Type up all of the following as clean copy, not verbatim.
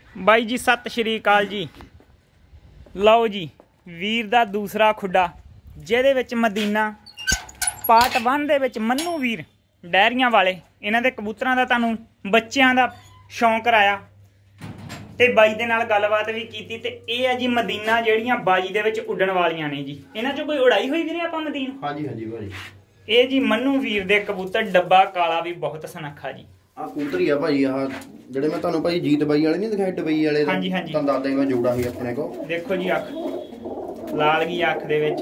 ਬਾਈ ਜੀ ਸਤਿ ਸ਼੍ਰੀ ਅਕਾਲ ਜੀ। ਲਓ ਜੀ ਵੀਰ ਦਾ ਦੂਸਰਾ ਖੁੱਡਾ ਜਿਹਦੇ ਵਿੱਚ ਮਦੀਨਾ ਪਾਰਟ 1 ਦੇ ਵਿੱਚ ਮੰਨੂ ਵੀਰ ਡੈਰੀਆਂ ਵਾਲੇ ਇਹਨਾਂ ਦੇ ਕਬੂਤਰਾਂ ਦਾ ਤੁਹਾਨੂੰ ਬੱਚਿਆਂ ਦਾ ਸ਼ੌਂਕ ਕਰਾਇਆ ਤੇ ਬਾਈ ਦੇ ਨਾਲ ਗੱਲਬਾਤ ਵੀ ਕੀਤੀ। ਤੇ ਇਹ ਹੈ ਜੀ ਮਦੀਨਾ ਜਿਹੜੀਆਂ ਬਾਜੀ ਦੇ ਵਿੱਚ ਉੱਡਣ ਵਾਲੀਆਂ ਨੇ ਜੀ। ਇਹਨਾਂ ਚੋਂ ਕੋਈ ਉਡਾਈ ਹੋਈ ਵੀਰੇ ਆਪਾਂ ਮਦੀਨਾ? ਹਾਂਜੀ ਹਾਂਜੀ ਭਾਜੀ। ਇਹ ਜੀ ਮੰਨੂ ਵੀਰ ਦੇ ਕਬੂਤਰ ਡੱਬਾ ਕਾਲਾ ਵੀ ਬਹੁਤ ਸੁਨੱਖਾ ਜੀ। ਆ ਕਬੂਤਰ ਹੀ ਆ ਭਾਜੀ। ਆਹ ਜਿਹੜੇ ਮੈਂ ਤੁਹਾਨੂੰ ਭਾਜੀ ਜੀਤ ਬਾਈ ਵਾਲੇ ਨਹੀਂ ਦਿਖਾਏ ਡਬਈ ਵਾਲੇ ਦਾ, ਹਾਂਜੀ ਹਾਂਜੀ ਤੁਹਾਨੂੰ ਦੱਸਦਾ ਮੈਂ ਜੋੜਾ ਸੀ ਆਪਣੇ ਕੋ। ਦੇਖੋ ਜੀ ਅੱਖ ਲਾਲ ਗਈ ਅੱਖ ਦੇ ਵਿੱਚ,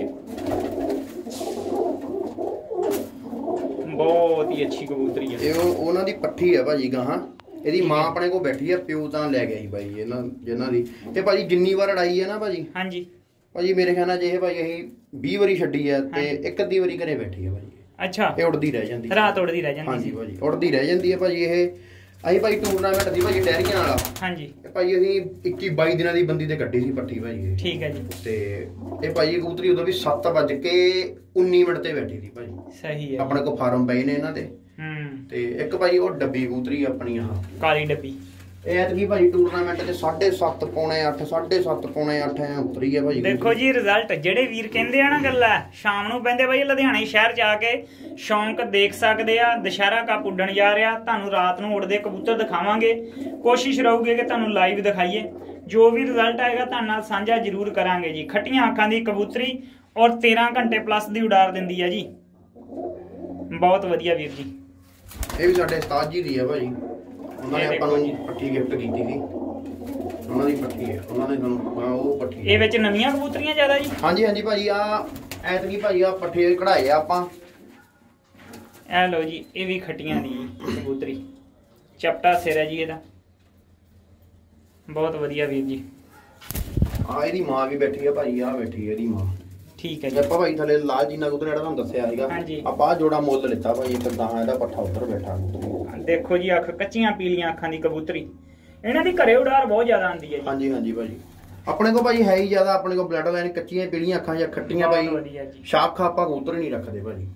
ਬਹੁਤ ਹੀ ਅੱਛੀ ਕਬੂਤਰੀ ਹੈ। ਇਹ ਉਹਨਾਂ ਦੀ ਪੱਠੀ ਆ ਭਾਜੀ ਗਾਹਾਂ। ਇਹਦੀ ਮਾਂ ਆਪਣੇ ਕੋਲ ਬੈਠੀ ਆ, ਪਿਓ ਤਾਂ ਲੈ ਗਿਆ ਸੀ ਭਾਈ ਇਹਨਾਂ ਜਿਹਨਾਂ ਦੀ। ਤੇ ਭਾਜੀ ਜਿੰਨੀ ਵਾਰ ਅੜਾਈ ਹੈ ਨਾ ਭਾਜੀ, ਹਾਂਜੀ ਭਾਜੀ ਮੇਰੇ ਖਿਆਲ ਨਾਲ ਜੇ ਇਹ ਭਾਜੀ ਅਸੀਂ 20 ਵਾਰੀ ਛੱਡੀ ਆ ਤੇ ਇੱਕ ਅੱਧੀ ਵਾਰੀ ਘਰੇ ਬੈਠੀ ਆ ਭਾਜੀ। ਅੱਛਾ, ਇਹ ਉੜਦੀ ਰਹਿ ਜਾਂਦੀ, ਰਾਤ ਉੜਦੀ ਰਹਿ ਜਾਂਦੀ। ਹਾਂਜੀ ਭਾਜੀ ਉੜਦੀ ਰਹਿ ਜਾਂਦੀ ਹੈ ਭਾਜੀ। ਇਹ ਅਸੀਂ ਭਾਈ ਟੂਰਨਾਮੈਂਟ ਦੀ ਭਾਜੀ ਡੈਰੀਆਂ ਵਾਲਾ, ਹਾਂਜੀ ਭਾਜੀ ਅਸੀਂ 21-22 ਦਿਨਾਂ ਦੀ ਬੰਦੀ ਤੇ ਕੱਢੀ ਸੀ ਪੱਠੀ ਭਾਜੀ। ਠੀਕ ਹੈ ਜੀ। ਤੇ ਇਹ ਭਾਜੀ ਕਬੂਤਰੀ ਉਦੋਂ ਵੀ 7:19 ਤੇ ਬੈਠੀ ਸੀ ਭਾਜੀ। ਸਹੀ ਹੈ। ਆਪਣੇ ਕੋਲ ਫਾਰਮ ਪਏ ਨੇ ਇਹਨਾਂ ਦੇ। ਤੇ ਇੱਕ ਭਾਜੀ ਉਹ ਡੱਬੀ ਕਬੂਤਰੀ ਆਪਣੀ ਆਹ ਕਾਲੀ ਡੱਬੀ, ਇਹ ਐਤਕੀ ਭਾਜੀ ਟੂਰਨਾਮੈਂਟ ਤੇ 7:30 ਪੌਣੇ 8 7:30 ਪੌਣੇ 8 ਐ ਉਤਰੀ ਹੈ ਭਾਜੀ। ਦੇਖੋ ਜੀ ਰਿਜ਼ਲਟ ਜਿਹੜੇ ਵੀਰ ਕਹਿੰਦੇ ਆ ਨਾ ਗੱਲਾਂ ਸ਼ਾਮ ਨੂੰ ਪੈਂਦੇ ਭਾਈ ਲੁਧਿਆਣੇ ਸ਼ਹਿਰ ਜਾ ਕੇ ਸ਼ੌਂਕ ਦੇਖ ਸਕਦੇ ਆ। ਦੁਸ਼ਹਿਰਾ ਕੱਪ ਉੱਡਣ ਜਾ ਰਿਹਾ, ਤੁਹਾਨੂੰ ਰਾਤ ਨੂੰ ਉੱਡਦੇ ਕਬੂਤਰ ਦਿਖਾਵਾਂਗੇ। ਕੋਸ਼ਿਸ਼ ਰਹੂਗੀ ਕਿ ਤੁਹਾਨੂੰ ਲਾਈਵ ਦਿਖਾਈਏ। ਜੋ ਵੀ ਰਿਜ਼ਲਟ ਆਏਗਾ ਤੁਹਾਡੇ ਨਾਲ ਸਾਂਝਾ ਜ਼ਰੂਰ ਕਰਾਂਗੇ ਜੀ। ਖੱਟੀਆਂ ਅੱਖਾਂ ਦੀ ਕਬੂਤਰੀ ਔਰ 13 ਘੰਟੇ ਪਲੱਸ ਦੀ ਉਡਾਰ ਦਿੰਦੀ ਹੈ ਜੀ। ਬਹੁਤ ਵਧੀਆ ਵੀਰ ਜੀ। ਇਹ ਵੀ ਸਾਡੇ ਉਸਤਾਦ ਜੀ ਦੀ ਹੈ ਭਾਜੀ। ਉਹਨਾਂ ਨੇ ਆਪਾਂ ਨੂੰ ਪੱਠੀ ਗਿਫਟ ਕੀਤੀ ਸੀ। ਉਹਨਾਂ ਦੀ ਪੱਠੀ ਹੈ, ਉਹਨਾਂ ਨੇ ਸਾਨੂੰ ਉਹ ਪੱਠੀ। ਇਹ ਵਿੱਚ ਨਵੀਆਂ ਕਬੂਤਰੀਆਂ ਜ਼ਿਆਦਾ ਜੀ? ਹਾਂਜੀ ਹਾਂਜੀ ਭਾਜੀ। ਆ ਐਤਕੀ ਭਾਜੀ ਆ ਪੱਠੇ ਕਢਾਏ ਆ ਆਪਾਂ। ਇਹ ਲਓ ਜੀ, ਇਹ ਵੀ ਖੱਟੀਆਂ ਦੀ ਕਬੂਤਰੀ, ਚਪਟਾ ਸਿਰ ਹੈ ਜੀ ਇਹਦਾ। ਬਹੁਤ ਵਧੀਆ ਵੀਰ ਜੀ। ਆ ਇਹਦੀ ਮਾਂ ਵੀ ਬੈਠੀ ਆ ਭਾਜੀ। ਆ ਬੈਠੀ ਹੈ ਇਹਦੀ ਮਾਂ। ਠੀਕ ਹੈ ਜੀ। ਆਪਾਂ ਭਾਈ ਥੱਲੇ ਲਾਲ ਜੀਨਾ ਕਬੂਤਰ ਜਿਹੜਾ ਤੁਹਾਨੂੰ ਦੱਸਿਆ ਸੀਗਾ, ਆਪਾਂ ਜੋੜਾ ਮੁੱਲ ਲਿੱਤਾ ਭਾਈ। ਇੱਕ ਗਾਹਾਂ ਇਹਦਾ ਪੱਠਾ ਉੱਧਰ ਬੈਠਾ। ਦੇਖੋ ਜੀ ਅੱਖ ਕੱਚੀਆਂ ਪੀਲੀਆਂ ਅੱਖਾਂ ਦੀ ਕਬੂਤਰੀ। ਇਹਨਾਂ ਦੀ ਘਰੇ ਉਡਾਰ ਬਹੁਤ ਜ਼ਿਆਦਾ ਆਉਂਦੀ ਹੈ ਜੀ। ਹਾਂਜੀ ਹਾਂਜੀ ਭਾਜੀ। ਆਪਣੇ ਕੋਲ ਭਾਜੀ ਹੈ ਹੀ ਜ਼ਿਆਦਾ। ਆਪਣੇ ਕੋਲ ਬਲੱਡ ਲਾਈਨ ਕੱਚੀਆਂ ਪੀਲੀਆਂ ਅੱਖਾਂ ਜਾਂ ਖੱਟੀਆਂ ਭਾਈ। ਸ਼ਾਖ ਆਪਾਂ ਕਬੂਤਰ ਹੀ ਨਹੀਂ ਰੱਖਦੇ ਭਾਜੀ।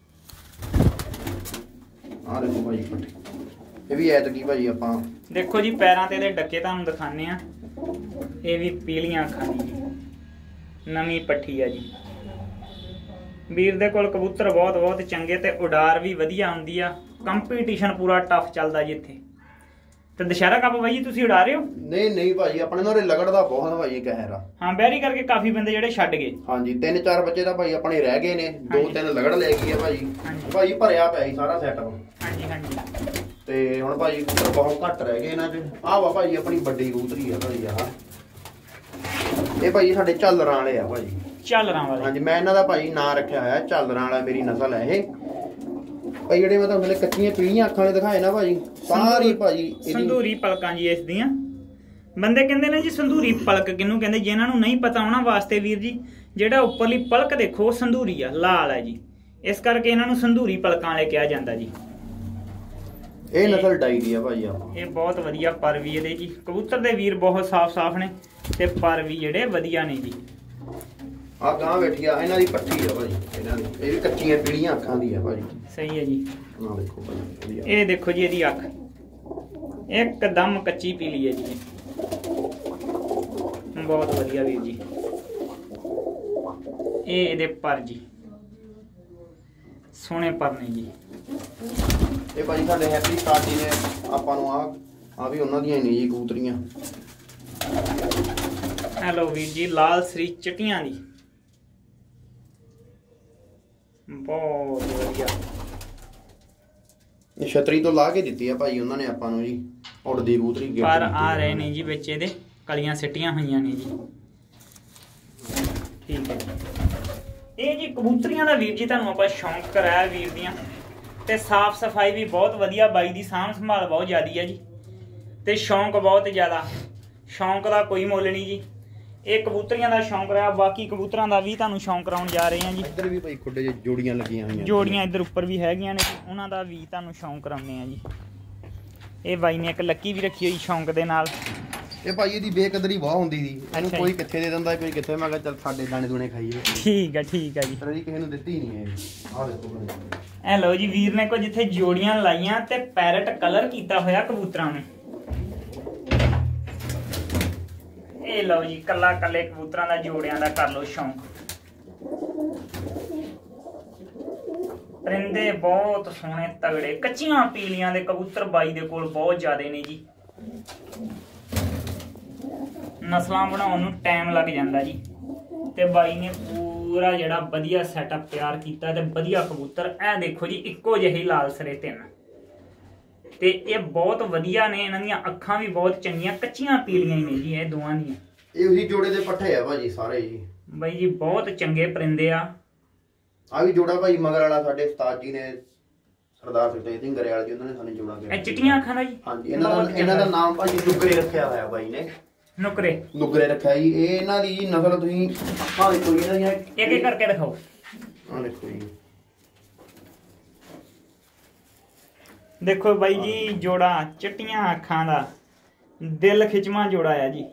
ਆਹ ਦੇਖੋ ਭਾਜੀ ਪੱਠੀ, ਇਹ ਵੀ ਐਤਕੀ ਭਾਜੀ ਆਪਾਂ। ਦੇਖੋ ਜੀ ਪੈਰਾਂ ਤੇ ਇਹਦੇ ਡੱਕੇ ਤੁਹਾਨੂੰ ਦਿਖਾਣੇ ਆ। ਇਹ ਵੀ ਪੀਲੀਆਂ ਅੱਖਾਂ ਦੀ ਨਵੀਂ ਪੱਠੀ ਆ ਜੀ। ਵੀਰ ਦੇ ਕੋਲ ਕਬੂਤਰ ਬਹੁਤ ਚੰਗੇ ਤੇ ਉਡਾਰ ਵੀ ਵਧੀਆ ਹੁੰਦੀ ਆ। ਕੰਪੀਟੀਸ਼ਨ ਪੂਰਾ ਟਫ ਚੱਲਦਾ ਜੀ ਇੱਥੇ। ਤੇ ਦੁਸ਼ਹਿਰਾ ਕੱਪ ਬਾਈ ਤੁਸੀਂ ਉਡਾ ਰਹੇ ਹੋ? ਨਹੀਂ ਨਹੀਂ ਭਾਜੀ, ਆਪਣੇ ਨਾਲ ਲਗੜ ਦਾ ਬਹੁਤ ਭਾਜੀ ਕਹਿਰ ਆ। ਹਾਂ, ਬੈਰੀ ਕਰਕੇ ਕਾਫੀ ਬੰਦੇ ਜਿਹੜੇ ਛੱਡ ਗਏ। ਹਾਂਜੀ 3-4 ਬੱਚੇ ਤਾਂ ਭਾਈ ਆਪਣੇ ਰਹਿ ਗਏ ਨੇ। 2-3 ਲਗੜ ਲੈ ਗਈ ਆ ਭਾਜੀ। ਭਾਜੀ ਭਰਿਆ ਪਿਆ ਸੀ ਸਾਰਾ ਸੈਟਅਪ। ਹਾਂਜੀ ਹਾਂਜੀ। ਤੇ ਹੁਣ ਭਾਜੀ ਕਬੂਤਰ ਬਹੁਤ ਘੱਟ ਰਹਿ ਗਏ ਇਹਨਾਂ 'ਚ। ਆਹ ਵਾ ਭਾਜੀ ਆਪਣੀ ਵੱਡੀ ਕਬੂਤਰੀ ਆ ਭਾਜੀ। ਆਹ ਇਹ ਭਾਜੀ ਸਾਡੇ ਝਾਲਰਾਂ ਵਾਲੇ ਆ ਭਾਜੀ। ਝਾਲਰਾਂ ਵਾਲੇ? ਹਾਂਜੀ, ਮੈਂ ਇਹਨਾਂ ਦਾ ਭਾਜੀ ਨਾਂ ਰੱਖਿਆ ਹੋਇਆ ਝਾਲਰਾਂ ਵਾਲਾ। ਮੇਰੀ ਨਸਲ ਹੈ ਇਹ ਭਾਈ। ਜਿਹੜੇ ਮੈਂ ਤੁਹਾਨੂੰ ਕੱਚੀਆਂ ਪੀਲੀਆਂ ਅੱਖਾਂ ਵਾਲੇ ਦਿਖਾਏ ਨਾ ਭਾਜੀ, ਸਾਰੀ ਭਾਜੀ ਸੰਧੂਰੀ ਪਲਕਾਂ ਜੀ ਇਸ ਦੀਆਂ। ਬੰਦੇ ਕਹਿੰਦੇ ਨੇ ਜੀ ਸੰਧੂਰੀ ਪਲਕ ਕਿਹਨੂੰ ਕਹਿੰਦੇ? ਜਿਹਨਾਂ ਨੂੰ ਨਹੀਂ ਪਤਾ ਉਹਨਾਂ ਵਾਸਤੇ ਵੀਰ ਜੀ, ਜਿਹੜਾ ਉੱਪਰਲੀ ਪਲਕ ਦੇਖੋ ਸੰਧੂਰੀ ਆ, ਲਾਲ ਹੈ ਜੀ। ਇਸ ਕਰਕੇ ਇਹਨਾਂ ਨੂੰ ਸੰਧੂਰੀ ਪਲਕਾਂ ਵਾਲੇ ਕਿਹਾ ਜਾਂਦਾ ਜੀ। ਇਹ ਨਸਲ ਡਾਈ ਦੀ ਆ ਭਾਜੀ ਆ। ਇਹ ਬਹੁਤ ਵਧੀਆ ਪਰ ਵੀ ਇਹਦੇ ਜੀ। ਕਬੂਤਰ ਦੇ ਵੀਰ ਬਹੁਤ ਸਾਫ਼ ਨੇ ਤੇ ਪਰ ਵੀ ਜਿਹੜੇ ਵਧੀਆ ਨੇ ਜੀ। ਆ ਗਾਂ ਬੈਠੀ ਆ, ਇਹਨਾਂ ਦੀ ਪੱਠੀ ਆ ਭਾਜੀ। ਇਹਨਾਂ ਦੀ ਇਹ ਵੀ ਕੱਚੀਆਂ ਪੀਲੀਆਂ ਅੱਖਾਂ ਦੀ ਆ ਭਾਜੀ। ਸਹੀ ਹੈ ਜੀ। ਆ ਦੇਖੋ ਭਾਜੀ, ਇਹ ਦੇਖੋ ਜੀ ਇਹਦੀ ਅੱਖ ਇੱਕਦਮ ਕੱਚੀ ਪੀਲੀ ਹੈ ਜੀ। ਬਹੁਤ ਵਧੀਆ ਵੀਰ ਜੀ। ਇਹ ਇਹਦੇ ਪਰ ਜੀ ਸੋਹਣੇ ਪਰ ਨੇ ਜੀ। ਇਹ ਭਾਜੀ ਸਾਡੇ ਹੈਪੀ ਸਟਾਰ ਜੀ ਨੇ ਆਪਾਂ ਨੂੰ ਆ ਵੀ ਉਹਨਾਂ ਦੀਆਂ ਹੀ ਨੇ ਜੀ ਕਬੂਤਰੀਆਂ। ਹੈਲੋ ਵੀਰ ਜੀ, ਲਾਲ ਸ੍ਰੀ ਚਟੀਆਂ ਦੀ ਬਹੁਤ ਵਧੀਆ। ਇਹ ਛਤਰੀ ਤੋਂ ਲਾ ਕੇ ਦਿੱਤੀ ਆ ਭਾਈ ਉਹਨਾਂ ਨੇ ਆਪਾਂ ਨੂੰ ਜੀ। ਉੜਦੀ ਕਬੂਤਰੀ ਪਰ ਆ ਰਹੇ ਨੇ ਜੀ ਵਿੱਚ ਇਹਦੇ ਕਲੀਆਂ ਸਿੱਟੀਆਂ ਹੋਈਆਂ ਨੇ ਜੀ। ਠੀਕ ਹੈ ਜੀ। ਇਹ ਜੀ ਕਬੂਤਰੀਆਂ ਦਾ ਵੀਰ ਜੀ ਤੁਹਾਨੂੰ ਆਪਾਂ ਸ਼ੌਂਕ ਕਰਾਇਆ ਵੀਰ ਦੀਆਂ। ਤੇ ਸਾਫ ਸਫਾਈ ਵੀ ਬਹੁਤ ਵਧੀਆ। ਬਾਈ ਦੀ ਸਾਂਭ ਸੰਭਾਲ ਬਹੁਤ ਜ਼ਿਆਦੀ ਹੈ ਜੀ। ਤੇ ਸ਼ੌਂਕ ਬਹੁਤ ਜ਼ਿਆਦਾ। ਸ਼ੌਂਕ ਦਾ ਕੋਈ ਮੁੱਲ ਨਹੀਂ ਜੀ। ਇਹ ਕਬੂਤਰੀਆਂ ਦਾ ਸ਼ੌਂਕ ਰਿਹਾ। ਬਾਕੀ ਕਬੂਤਰਾਂ ਦਾ ਵੀ ਤੁਹਾਨੂੰ ਸ਼ੌਂਕ ਕਰਾਉਣ ਜਾ ਰਹੇ ਹਾਂ ਜੀ। ਇੱਧਰ ਵੀ ਭਾਈ ਖੁੱਡੇ ਜਿਹੇ ਜੋੜੀਆਂ ਲੱਗੀਆਂ ਹੋਈਆਂ। ਜੋੜੀਆਂ ਇੱਧਰ ਉੱਪਰ ਵੀ ਹੈਗੀਆਂ ਨੇ, ਉਹਨਾਂ ਦਾ ਵੀ ਤੁਹਾਨੂੰ ਸ਼ੌਂਕ ਕਰਾਉਂਦੇ ਆ ਜੀ। ਇਹ ਬਾਈ ਨੇ ਇੱਕ ਲੱਕੀ ਵੀ ਰੱਖੀ ਹੋਈ ਸ਼ੌਂਕ ਦੇ ਨਾਲ। ਇਹ ਭਾਈ ਇਹਦੀ ਬੇਕਦਰੀ ਬਹੁਤ ਹੁੰਦੀ ਸੀ। ਇਹਨੂੰ ਕੋਈ ਕਿੱਥੇ ਦੇ ਦਿੰਦਾ, ਕੋਈ ਕਿੱਥੇ। ਮੈਂ ਕਿਹਾ ਚੱਲ ਸਾਡੇ ਦਾਣੇ ਦੂਣੇ ਖਾਈਏ। ਠੀਕ ਹੈ ਜੀ। ਪਰ ਇਹ ਕਿਸੇ ਨੂੰ ਦਿੱਤੀ ਨਹੀਂ ਇਹ। ਆਹ ਦੇਖੋ ਇਹ ਲਓ ਜੀ, ਵੀਰ ਨੇ ਕੋ ਜਿੱਥੇ ਜੋੜੀਆਂ ਲਾਈਆਂ ਤੇ ਪੈਰਟ ਕਲਰ ਕੀਤਾ ਹੋਇਆ ਕਬੂਤਰਾਂ ਨੂੰ। ਇਹ ਲਓ ਜੀ ਕੱਲਾ ਕੱਲੇ ਕਬੂਤਰਾਂ ਦਾ ਜੋੜਿਆਂ ਦਾ ਕਰ ਲਓ ਸ਼ੌਂਕ। ਪਰਿੰਦੇ ਬਹੁਤ ਸੋਹਣੇ ਤਗੜੇ ਕੱਚੀਆਂ ਪੀਲੀਆਂ ਦੇ ਕਬੂਤਰ ਬਾਈ ਦੇ ਕੋਲ ਬਹੁਤ ਜ਼ਿਆਦੇ ਨੇ ਜੀ। ਨਸਲਾਂ ਬਣਾਉਣ ਨੂੰ ਟਾਈਮ ਲੱਗ ਜਾਂਦਾ ਜੀ ਤੇ ਬਾਈ ਨੇ ਪੂਰਾ ਜਿਹੜਾ ਵਧੀਆ ਸੈਟਅਪ ਤਿਆਰ ਕੀਤਾ ਤੇ ਵਧੀਆ ਕਬੂਤਰ। ਇਹ ਦੇਖੋ ਜੀ ਇੱਕੋ ਜਿਹੇ ਲਾਲ ਸਰੇ 3 ਤੇ ਇਹ ਬਹੁਤ ਵਧੀਆ ਨੇ। ਇਹਨਾਂ ਦੀਆਂ ਅੱਖਾਂ ਵੀ ਬਹੁਤ ਚੰਗੀਆਂ ਕੱਚੀਆਂ ਪੀਲੀਆਂ ਹੀ ਨੇ ਜੀ ਇਹ ਦੋਵਾਂ ਦੀਆਂ। ਇਹ ਉਹੀ ਜੋੜੇ ਦੇ ਪੱਠੇ ਆ ਭਾਜੀ ਸਾਰੇ ਜੀ ਬਾਈ ਜੀ ਬਹੁਤ ਚੰਗੇ ਪਰਿੰਦੇ ਆ। ਆ ਵੀ ਜੋੜਾ ਭਾਈ ਮਗਰ ਵਾਲਾ ਸਾਡੇ ਉਸਤਾਦ ਜੀ ਨੇ ਸਰਦਾਰ ਸੁਖਦੇਵ ਸਿੰਘ ਗਰੇਵਾਲ ਜੀ, ਉਹਨਾਂ ਨੇ ਸਾਨੂੰ ਜੋੜਾ ਕੇ। ਇਹ ਚਿੱਟੀਆਂ ਅੱਖਾਂ ਦਾ ਜੀ? ਹਾਂਜੀ ਇਹਨਾਂ ਦਾ ਨਾਮ ਭਾਜੀ ਨੁਕਰੇ ਰੱਖਿਆ ਹੋਇਆ ਬਾਈ ਨੇ। ਨੁਕਰੇ ਰੱਖਿਆ ਜੀ। ਇਹ ਇਹਨਾਂ ਦੀ ਨਸਲ ਤੁਸੀਂ ਅੱਖਾਂ ਦੇਖੋ ਜੀ, ਇਹਨਾਂ ਦੀਆਂ ਇੱਕ ਇੱਕ ਕਰਕੇ ਦਿਖਾਓ। ਆ ਦੇਖੋ ਜੀ, ਦੇਖੋ ਬਾਈ ਜੀ ਜੋੜਾ ਚਿੱਟੀਆਂ ਅੱਖਾਂ ਦਾ ਦਿਲ ਖਿਚਵਾਂ ਜੋੜਾ ਆ ਜੀ।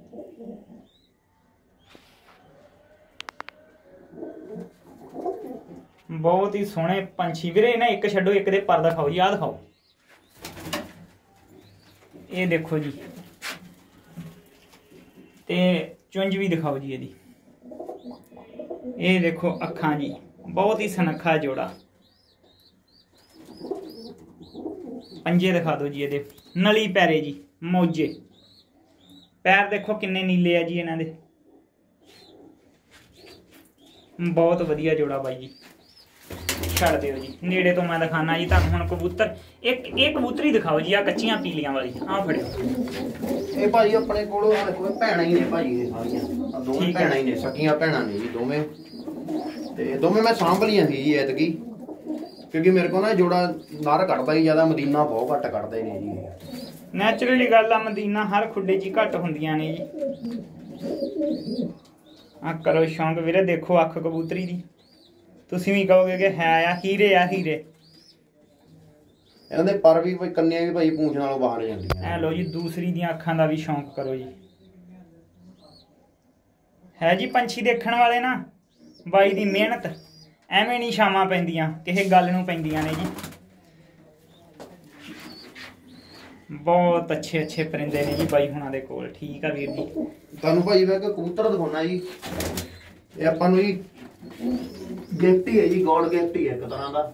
ਬਹੁਤ ਹੀ ਸੋਹਣੇ ਪੰਛੀ ਵੀਰੇ। ਨਾ ਇੱਕ ਛੱਡੋ, ਇੱਕ ਦੇ ਪਰ ਦਿਖਾਓ ਜੀ। ਆਹ ਦਿਖਾਓ, ਇਹ ਦੇਖੋ ਜੀ ਤੇ ਚੁੰਝ ਵੀ ਦਿਖਾਓ ਜੀ ਇਹਦੀ। ਇਹ ਦੇਖੋ ਅੱਖਾਂ ਜੀ, ਬਹੁਤ ਹੀ ਸੁਨੱਖਾ ਜੋੜਾ। ਪੰਜੇ ਦਿਖਾ ਦਿਓ ਜੀ ਇਹਦੇ। ਨਲੀ ਪੈਰੇ ਜੀ, ਮੋਜੇ ਪੈਰ ਦੇਖੋ ਕਿੰਨੇ ਨੀਲੇ ਆ ਜੀ ਇਹਨਾਂ ਦੇ। ਬਹੁਤ ਵਧੀਆ ਜੋੜਾ ਬਾਈ ਜੀ। ਛੱਡ ਦਿਓ ਜੀ, ਨੇੜੇ ਤੋਂ ਮੈਂ ਦਿਖਾਣਾ ਜੀ ਤੁਹਾਨੂੰ ਹੁਣ ਕਬੂਤਰ। ਇੱਕ ਕਬੂਤਰੀ ਦਿਖਾਓ ਜੀ ਆ ਕੱਚੀਆਂ ਪੀਲੀਆਂ ਵਾਲੀ। ਆਹ ਫੜਿਓ। ਇਹ ਭਾਜੀ ਆਪਣੇ ਕੋਲ ਭੈਣਾਂ ਹੀ ਨੇ ਭਾਜੀ, ਇਹ ਸਾਰੀਆਂ ਦੋਵੇਂ ਭੈਣਾਂ ਹੀ ਨੇ, ਸਕੀਆਂ ਭੈਣਾਂ ਨੇ ਜੀ ਦੋਵੇਂ। ਤੇ ਦੋਵੇਂ ਮੈਂ ਸਾਂਭ ਲਈਆਂ ਸੀ ਜੀ ਐਤਕੀ, ਕਿਉਂਕਿ ਮੇਰੇ ਕੋਲ ਨਾ ਜੋੜਾ ਨਰ ਕੱਢਦਾ ਹੀ ਜ਼ਿਆਦਾ, ਮਦੀਨਾ ਬਹੁਤ ਘੱਟ ਕੱਢਦੇ ਨੇ ਜੀ। ਨੈਚੁਰਲੀ ਗੱਲ ਆ, ਮਦੀਨਾ ਹਰ ਖੁੱਡੇ 'ਚ ਹੀ ਘੱਟ ਹੁੰਦੀਆਂ ਨੇ ਜੀ। ਆ ਕਰੋ ਸ਼ੌਂਕ ਵੀਰੇ। ਦੇਖੋ ਅੱਖ ਕਬੂਤਰੀ ਦੀ, ਤੁਸੀਂ ਵੀ ਕਹੋਗੇ ਕਿ ਹੈ ਆ ਹੀਰੇ ਆ ਹੀਰੇ। ਇਹਨਾਂ ਦੇ ਪਰ ਵੀ ਕੰਨਿਆਂ ਵੀ ਭਾਈ ਪੂੰਛ ਨਾਲੋਂ ਬਾਹਰ ਜਾਂਦੀਆਂ। ਐ ਲੋ ਜੀ ਦੂਸਰੀ ਦੀਆਂ ਅੱਖਾਂ ਦਾ ਵੀ ਸ਼ੌਂਕ ਕਰੋ ਜੀ। ਹੈ ਜੀ ਪੰਛੀ ਦੇਖਣ ਵਾਲੇ ਨਾ ਬਾਈ ਦੀ ਮਿਹਨਤ ਐਵੇਂ ਨਹੀਂ ਛਾਵਾਂ ਪੈਂਦੀਆਂ, ਕਿਸੇ ਗੱਲ ਨੂੰ ਪੈਂਦੀਆਂ ਨੇ ਜੀ। ਬਹੁਤ ਅੱਛੇ ਪਰਿੰਦੇ ਨੇ ਜੀ ਬਾਈ ਹੁਣਾਂ ਦੇ ਕੋਲ। ਠੀਕ ਆ ਵੀਰ ਜੀ, ਤੁਹਾਨੂੰ ਭਾਈ ਮੈਂ ਇੱਕ ਕਬੂਤਰ ਦਿਖਾਉਣਾ ਜੀ। ਇਹ ਆਪਾਂ ਨੂੰ ਜੀ ਗਿਫਟ ਹੀ ਹੈ ਜੀ, ਗੋਡ ਗਿਫਟ ਹੀ ਹੈ ਇੱਕ ਤਰ੍ਹਾਂ ਦਾ।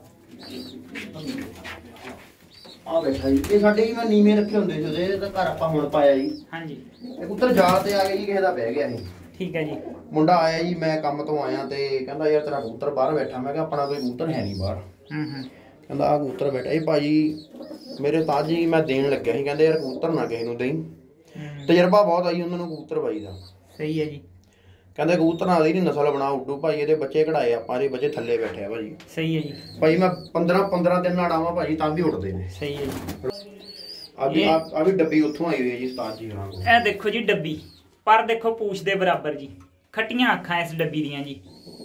ਆ ਬੈਠਾ ਜੀ, ਇਹ ਸਾਡੇ ਜੀ ਮੈਂ ਨੀਵੇਂ ਰੱਖੇ ਹੁੰਦੇ ਸੀ ਉਹਦੇ, ਤਾਂ ਘਰ ਆਪਾਂ ਹੁਣ ਪਾਇਆ ਜੀ। ਹਾਂਜੀ, ਇਹ ਕਬੂਤਰ ਜਾਲ ਤੇ ਆ ਗਿਆ ਜੀ, ਕਿਸੇ ਦਾ ਬਹਿ ਗਿਆ ਇਹ। ਠੀਕ ਹੈ ਜੀ। ਮੁੰਡਾ ਆਇਆ ਜੀ, ਮੈਂ ਕੰਮ ਤੋਂ ਆਇਆ ਤੇ ਕਹਿੰਦਾ ਯਾਰ ਤੇਰਾ ਕਬੂਤਰ ਬਾਹਰ ਬੈਠਾ। ਮੈਂ ਕਿਹਾ ਆਪਣਾ ਕੋਈ ਕਬੂਤਰ ਹੈ ਨਹੀਂ ਬਾਹਰ। ਕਹਿੰਦਾ ਆ ਕਬੂਤਰ ਬੈਠਾ। ਇਹ ਭਾਜੀ ਮੇਰੇ ਉਸਤਾਦ ਜੀ ਮੈਂ ਦੇਣ ਲੱਗਿਆ ਸੀ, ਕਹਿੰਦੇ ਯਾਰ ਕਬੂਤਰ ਨਾ ਕਿਸੇ ਨੂੰ ਦੇਈਂ, ਤਜਰਬਾ ਬਹੁਤ ਆਈ ਉਹਨਾਂ ਨੂੰ ਕਬੂਤਰ ਬਾਈ ਦਾ। ਸਹੀ ਹੈ ਜੀ। ਕਹਿੰਦੇ ਕਬੂਤਰਾਂ ਦੀ ਨਸਲ ਬਣਾ ਉੱਡੂ ਭਾਈ, ਇਹਦੇ ਬੱਚੇ ਕਢਾਏ ਆਪਾਂ, ਇਹਦੇ ਬੱਚੇ ਥੱਲੇ ਬੈਠੇ ਆ ਭਾਜੀ। ਸਹੀ ਹੈ ਜੀ। ਭਾਈ ਮੈਂ 15 ਦਿਨ ਨਾੜਾਵਾਂ ਭਾਜੀ ਤਾਂ ਵੀ ਉੱਡਦੇ ਨੇ। ਸਹੀ ਹੈ ਜੀ। ਆ ਵੀ ਡੱਬੀ ਉੱਥੋਂ ਆਈ ਹੋਈ ਹੈ ਜੀ ਉਸਤਾਦ ਜੀ ਹੋਰਾਂ ਕੋਲ। ਇਹ ਦੇਖੋ ਜੀ ਡੱਬੀ, ਪਰ ਦੇਖੋ ਪੂਛ ਦੇ ਬਰਾਬਰ ਜੀ, ਖੱਟੀਆਂ ਅੱਖਾਂ ਇਸ ਡੱਬੀ ਦੀਆਂ ਜੀ।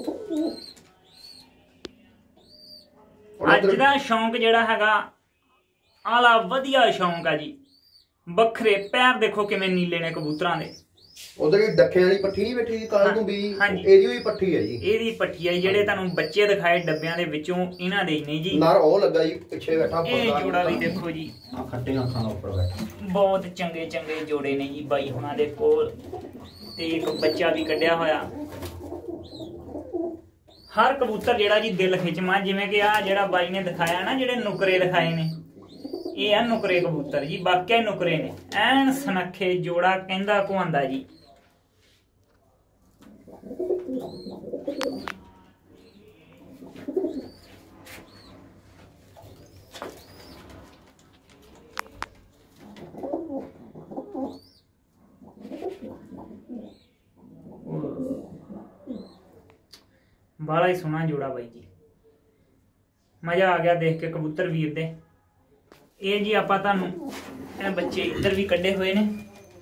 ਅੱਜ ਦਾ ਸ਼ੌਂਕ ਜਿਹੜਾ ਹੈਗਾ ਆਲਾ ਵਧੀਆ ਸ਼ੌਂਕ ਆ ਜੀ। ਵੱਖਰੇ ਪੈਰ ਦੇਖੋ ਕਿਵੇਂ ਨੀਲੇ ਨੇ ਕਬੂਤਰਾਂ ਦੇ। ਉਧਰ ਹੀ ਡੱਖਿਆਂ ਵਾਲੀ ਪੱਠੀ ਨਹੀਂ ਬੈਠੀ ਕਾਲ ਤੋਂ ਵੀ, ਇਹਦੀ ਵੀ ਪੱਠੀ ਹੈ ਜੀ। ਇਹਦੀ ਪੱਠੀ ਹੈ ਜਿਹੜੇ ਤੁਹਾਨੂੰ ਬੱਚੇ ਦਿਖਾਏ ਡੱਬਿਆਂ ਦੇ ਵਿੱਚੋਂ, ਇਹਨਾਂ ਦੇ ਹੀ ਨੇ ਜੀ। ਨਰ ਉਹ ਲੱਗਾ ਜੀ ਪਿੱਛੇ ਬੈਠਾ। ਇਹ ਜੋੜਾ ਵੀ ਦੇਖੋ ਜੀ, ਆ ਖੱਟੀਆਂ ਅੱਖਾਂ ਦਾ ਉੱਪਰ ਬੈਠਾ। ਬਹੁਤ ਚੰਗੇ ਜੋੜੇ ਨੇ ਜੀ ਬਾਈ ਹੁਣਾਂ ਦੇ ਕੋਲ। ਤੇ ਇੱਕ ਬੱਚਾ ਵੀ ਕੱਢਿਆ ਹੋਇਆ। ਹਰ ਕਬੂਤਰ ਜਿਹੜਾ ਜੀ ਦਿਲ ਖਿੱਚਵਾਂ, ਜਿਵੇਂ ਕਿ ਆ ਜਿਹੜਾ ਬਾਈ ਨੇ ਦਿਖਾਇਆ ਨਾ, ਜਿਹੜੇ ਨੁਕਰੇ ਦਿਖਾਏ ਨੇ, ਇਹ ਆ ਨੁਕਰੇ ਕਬੂਤਰ ਜੀ। ਵਾਕਿਆ ਨੁਕਰੇ ਨੇ, ਐਨ ਸੁਨੱਖੇ ਜੋੜਾ ਕਹਿੰਦਾ ਕੁਆਂਦਾ ਜੀ। ਬੜਾ ਹੀ ਸੋਹਣਾ ਜੋੜਾ ਬਾਈ ਜੀ, ਮਜ਼ਾ ਆ ਗਿਆ ਦੇਖ ਕੇ ਕਬੂਤਰ ਵੀਰ ਦੇ। ਇਹ ਜੀ ਆਪਾਂ ਤੁਹਾਨੂੰ ਇਹ ਬੱਚੇ ਇੱਧਰ ਵੀ ਕੱਢੇ ਹੋਏ ਨੇ।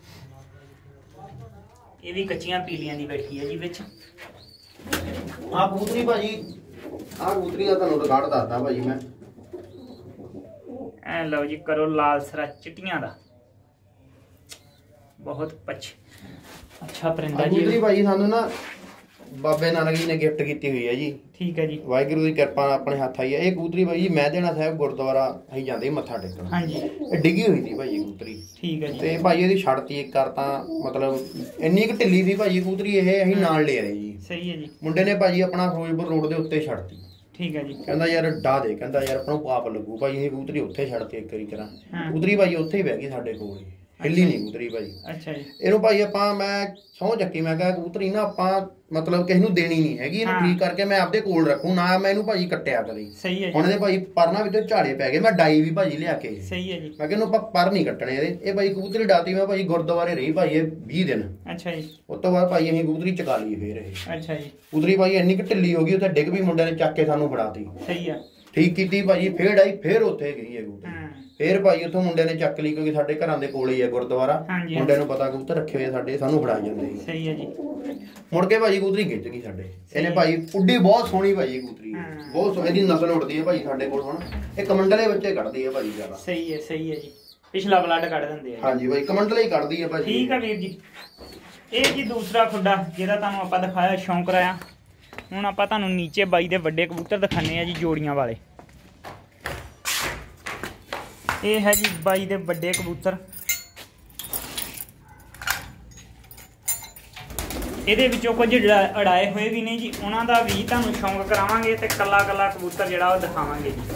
ਇਹ ਵੀ ਕੱਚੀਆਂ ਪੀਲੀਆਂ ਦੀ ਬੈਠੀ ਹੈ ਜੀ ਵਿੱਚ। ਆ ਕਬੂਤਰੀ ਭਾਜੀ, ਆ ਕਬੂਤਰੀ ਦਾ ਤੁਹਾਨੂੰ ਰਿਕਾਰਡ ਦੱਸਦਾ ਭਾਜੀ ਮੈਂ। ਐ ਲਓ ਜੀ, ਕਰੋ ਲਾਲ ਸਰਾ ਚਿੱਟੀਆਂ ਦਾ, ਬਹੁਤ ਅੱਛਾ ਪਰਿੰਦਾ ਜੀ। ਕਬੂਤਰੀ ਭਾਜੀ ਸਾਨੂੰ ਨਾ ਬਾਬੇ ਨਾਨਕ ਜੀ ਨੇ ਗਿਫਟ ਕੀਤੀ ਹੋਈ ਹੈ ਜੀ। ਠੀਕ ਹੈ ਜੀ, ਵਾਹਿਗੁਰੂ ਦੀ ਕਿਰਪਾ ਨਾਲ ਆਪਣੇ ਹੱਥ ਆਈ ਹੈ ਇਹ ਕਬੂਤਰੀ ਬਾਈ ਜੀ। ਮਹਿਦੇਣਾ ਸਾਹਿਬ ਗੁਰਦੁਆਰਾ ਅਸੀਂ ਜਾਂਦੇ ਮੱਥਾ ਟੇਕਣ। ਹਾਂਜੀ, ਇਹ ਡਿੱਗੀ ਹੋਈ ਸੀ ਭਾਈ ਕਬੂਤਰੀ। ਠੀਕ ਹੈ ਜੀ, ਤੇ ਭਾਈ ਇਹਦੀ ਛੱਡਤੀ ਇੱਕ ਕਰ ਤਾਂ ਮਤਲਬ ਇੰਨੀ ਕੁ ਢਿੱਲੀ ਸੀ ਭਾਜੀ ਕਬੂਤਰੀ, ਇਹ ਅਸੀਂ ਨਾਲ ਲੈ ਆਏ ਜੀ। ਸਹੀ ਹੈ ਜੀ, ਮੁੰਡੇ ਨੇ ਭਾਜੀ ਆਪਣਾ ਫਿਰੋਜ਼ਪੁਰ ਰੋਡ ਦੇ ਉੱਤੇ ਛੱਡਤੀ। ਠੀਕ ਹੈ ਜੀ, ਕਹਿੰਦਾ ਯਾਰ ਡਾ ਦੇ, ਕਹਿੰਦਾ ਯਾਰ ਆਪਾਂ ਨੂੰ ਪਾਪ ਲੱਗੂ ਭਾਈ। ਇਹ ਕਬੂਤਰੀ ਉੱਥੇ ਛੱਡਤੀ ਇੱਕ ਵਾਰੀ ਕਰਾਂ, ਕਬੂਤਰੀ ਭਾਜੀ ਉੱਥੇ ਹੀ ਬਹਿ ਗਈ ਸਾਡੇ ਕੋਲ, ਹਿੱਲੀ ਨਹੀਂ ਕਬੂਤਰੀ ਭਾਜੀ। ਅੱਛਾ ਜੀ, ਇਹਨੂੰ ਭਾਈ ਆਪਾਂ ਮੈਂ ਸਹੁੰ ਚੱਕੀ, ਮੈਂ ਕਿਹਾ ਕਬੂਤਰੀ ਨਾ ਆਪਾਂ ਮਤਲਬ ਕਿਸੇ ਨੂੰ ਦੇਣੀ ਨਹੀਂ ਹੈਗੀ, ਇਹਨੂੰ ਠੀਕ ਕਰਕੇ ਮੈਂ ਆਪਦੇ ਕੋਲ ਰੱਖੂ ਨਾ, ਮੈਂ ਇਹਨੂੰ ਭਾਜੀ ਕੱਟਿਆ ਕਰੀ। ਸਹੀ ਹੈ, ਹੁਣ ਇਹਦੇ ਭਾਈ ਪਰਨਾ ਵਿੱਚੋਂ ਝਾੜੇ ਪੈ ਗਏ, ਮੈਂ ਡਾਈ ਵੀ ਭਾਜੀ ਲਿਆ ਕੇ। ਸਹੀ ਹੈ ਜੀ, ਮੈਂ ਕਿਹਾ ਇਹਨੂੰ ਆਪਾਂ ਪਰ ਨਹੀਂ ਕੱਟਣੇ ਇਹਦੇ। ਇਹ ਭਾਈ ਕਬੂਤਰੀ ਡਾਤੀ ਮੈਂ ਭਾਜੀ ਗੁਰਦੁਆਰੇ ਰਹੀ ਭਾਈ ਇਹ 20 ਦਿਨ। ਅੱਛਾ ਜੀ, ਉਸ ਤੋਂ ਬਾਅਦ ਭਾਈ ਅਸੀਂ ਕਬੂਤਰੀ ਚਕਾ ਲਈ ਫੇਰ ਇਹ। ਅੱਛਾ ਜੀ, ਕਬੂਤਰੀ ਭਾਈ ਇੰਨੀ ਕੁ ਢਿੱਲੀ ਹੋ ਗਈ ਉੱਥੇ ਡਿੱਗ ਵੀ, ਮੁੰਡਿਆਂ ਨੇ ਚੱਕ ਕੇ ਸਾਨੂੰ ਫੜਾਤੀ। ਸਹੀ ਆ, ਠੀਕ ਕੀਤੀ ਭਾਜੀ, ਫੇਰ ਆਈ ਫੇਰ ਉੱਥੇ ਗਈ ਹੈ ਕਬੂਤਰੀ। ਫੇਰ ਭਾਈ ਉੱਥੋਂ ਮੁੰਡੇ ਨੇ ਚੱਕ ਲਈ, ਕਿਉਂਕਿ ਸਾਡੇ ਘਰਾਂ ਦੇ ਕੋਲ ਹੀ ਹੈ ਗੁਰਦੁਆਰਾ। ਮੁੰਡੇ ਨੂੰ ਪਤਾ ਕਬੂਤਰ ਰੱਖੇ ਹੋਏ ਸਾਡੇ, ਸਾਨੂੰ ਫੜਾ ਜਾਂਦੇ। ਸਹੀ ਹੈ ਜੀ, ਮੁੜ ਕੇ ਭਾਜੀ ਕਬੂਤਰੀ ਖਿੱਚ ਗਈ ਸਾਡੇ। ਇਹਨੇ ਭਾਈ ਉੱਡੀ ਬਹੁਤ ਸੋਹਣੀ ਭਾਜੀ ਕਬੂਤਰੀ, ਬਹੁਤ ਸੋਹਣੀ ਦੀ ਨਸਲ ਉੱਡਦੀ ਹੈ ਭਾਜੀ ਸਾਡੇ ਕੋਲ ਹੁਣ। ਇਹ ਕਮੰਡਲੇ ਬੱਚੇ ਕੱਢਦੀ ਹੈ ਭਾਜੀ ਜ਼ਿਆਦਾ। ਸਹੀ ਹੈ, ਸਹੀ ਹੈ ਜੀ, ਪਿਛਲਾ ਬਲੱਡ ਕੱਢ ਦਿੰਦੇ ਆ। ਹਾਂਜੀ ਭਾਈ, ਕਮੰਡਲੇ ਹੀ ਕੱਢਦੀ ਹੈ ਭਾਜੀ। ਠੀਕ ਹੈ ਵੀਰ ਜੀ, ਇਹ ਜੀ ਦੂਸਰਾ ਖੁੱਡਾ ਜਿਹਦਾ ਤੁਹਾਨੂੰ ਆਪਾਂ ਦਿਖਾਇਆ, ਸ਼ੌਂਕ ਕਰਾਇਆ। ਹੁਣ ਆਪਾਂ ਤੁਹਾਨੂੰ ਨੀਚੇ ਬਾਈ ਦੇ ਵੱਡੇ ਕਬੂਤਰ ਦਿਖਾਣੇ ਆ ਜੀ, ਜੋੜੀਆਂ ਵਾਲੇ। ਇਹ ਹੈ ਜੀ ਬਾਈ ਦੇ ਵੱਡੇ ਕਬੂਤਰ। ਇਹਦੇ ਵਿੱਚੋਂ ਕੁਝ ਅੜਾਏ ਹੋਏ ਵੀ ਨੇ ਜੀ, ਉਹਨਾਂ ਦਾ ਵੀ ਤੁਹਾਨੂੰ ਸ਼ੌਂਕ ਕਰਾਵਾਂਗੇ ਤੇ ਕੱਲਾ ਕੱਲਾ ਕਬੂਤਰ ਜਿਹੜਾ ਉਹ ਦਿਖਾਵਾਂਗੇ ਜੀ।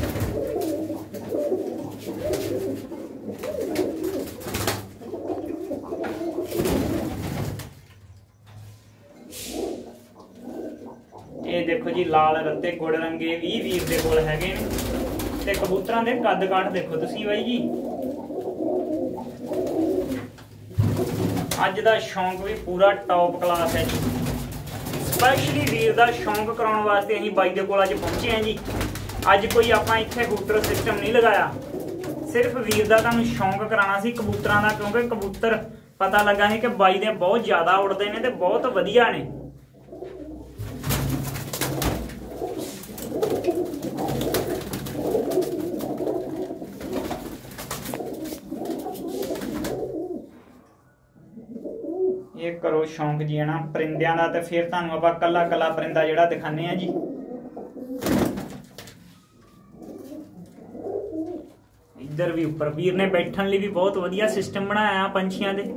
ਇਹ ਦੇਖੋ ਜੀ ਲਾਲ ਰੱਤੇ ਗੁੜ ਰੰਗੇ ਵੀ ਵੀਰ ਦੇ ਕੋਲ ਹੈਗੇ ਨੇ, ਤੇ ਕਬੂਤਰਾਂ ਦੇ ਕੱਦ ਕਾਠ ਦੇਖੋ ਤੁਸੀਂ ਬਾਈ ਜੀ। ਅੱਜ ਦਾ ਸ਼ੌਂਕ ਵੀ ਪੂਰਾ ਟੌਪ ਕਲਾਸ ਹੈ ਜੀ। ਸਪੈਸ਼ਲੀ ਵੀਰ ਦਾ ਸ਼ੌਂਕ ਕਰਾਉਣ ਵਾਸਤੇ ਅਸੀਂ ਬਾਈ ਦੇ ਕੋਲ ਅੱਜ ਪਹੁੰਚੇ ਹਾਂ ਜੀ। ਅੱਜ ਕੋਈ ਆਪਾਂ ਇੱਥੇ ਕਬੂਤਰ ਸਿਸਟਮ ਨਹੀਂ ਲਗਾਇਆ, ਸਿਰਫ ਵੀਰ ਦਾ ਤੁਹਾਨੂੰ ਸ਼ੌਂਕ ਕਰਾਉਣਾ ਸੀ ਕਬੂਤਰਾਂ ਦਾ, ਕਿਉਂਕਿ ਕਬੂਤਰ ਪਤਾ ਲੱਗਾ ਸੀ ਕਿ ਬਾਈ ਦੇ ਬਹੁਤ ਜ਼ਿਆਦਾ ਉੜਦੇ ਨੇ ਤੇ ਬਹੁਤ ਵਧੀਆ ਨੇ। ਇਹ ਕਰੋ ਸ਼ੌਂਕ ਜੀ ਨਾ ਪਰਿੰਦਿਆਂ ਦਾ, ਤੇ ਫਿਰ ਤੁਹਾਨੂੰ ਆਪਾਂ ਕੱਲਾ ਕੱਲਾ ਪਰਿੰਦਾ ਜਿਹੜਾ ਦਿਖਾਣੇ ਆ ਜੀ। ਇੱਧਰ ਵੀ ਉੱਪਰ ਵੀਰ ਨੇ ਬੈਠਣ ਲਈ ਵੀ ਬਹੁਤ ਵਧੀਆ ਸਿਸਟਮ ਬਣਾਇਆ ਪੰਛੀਆਂ ਦੇ।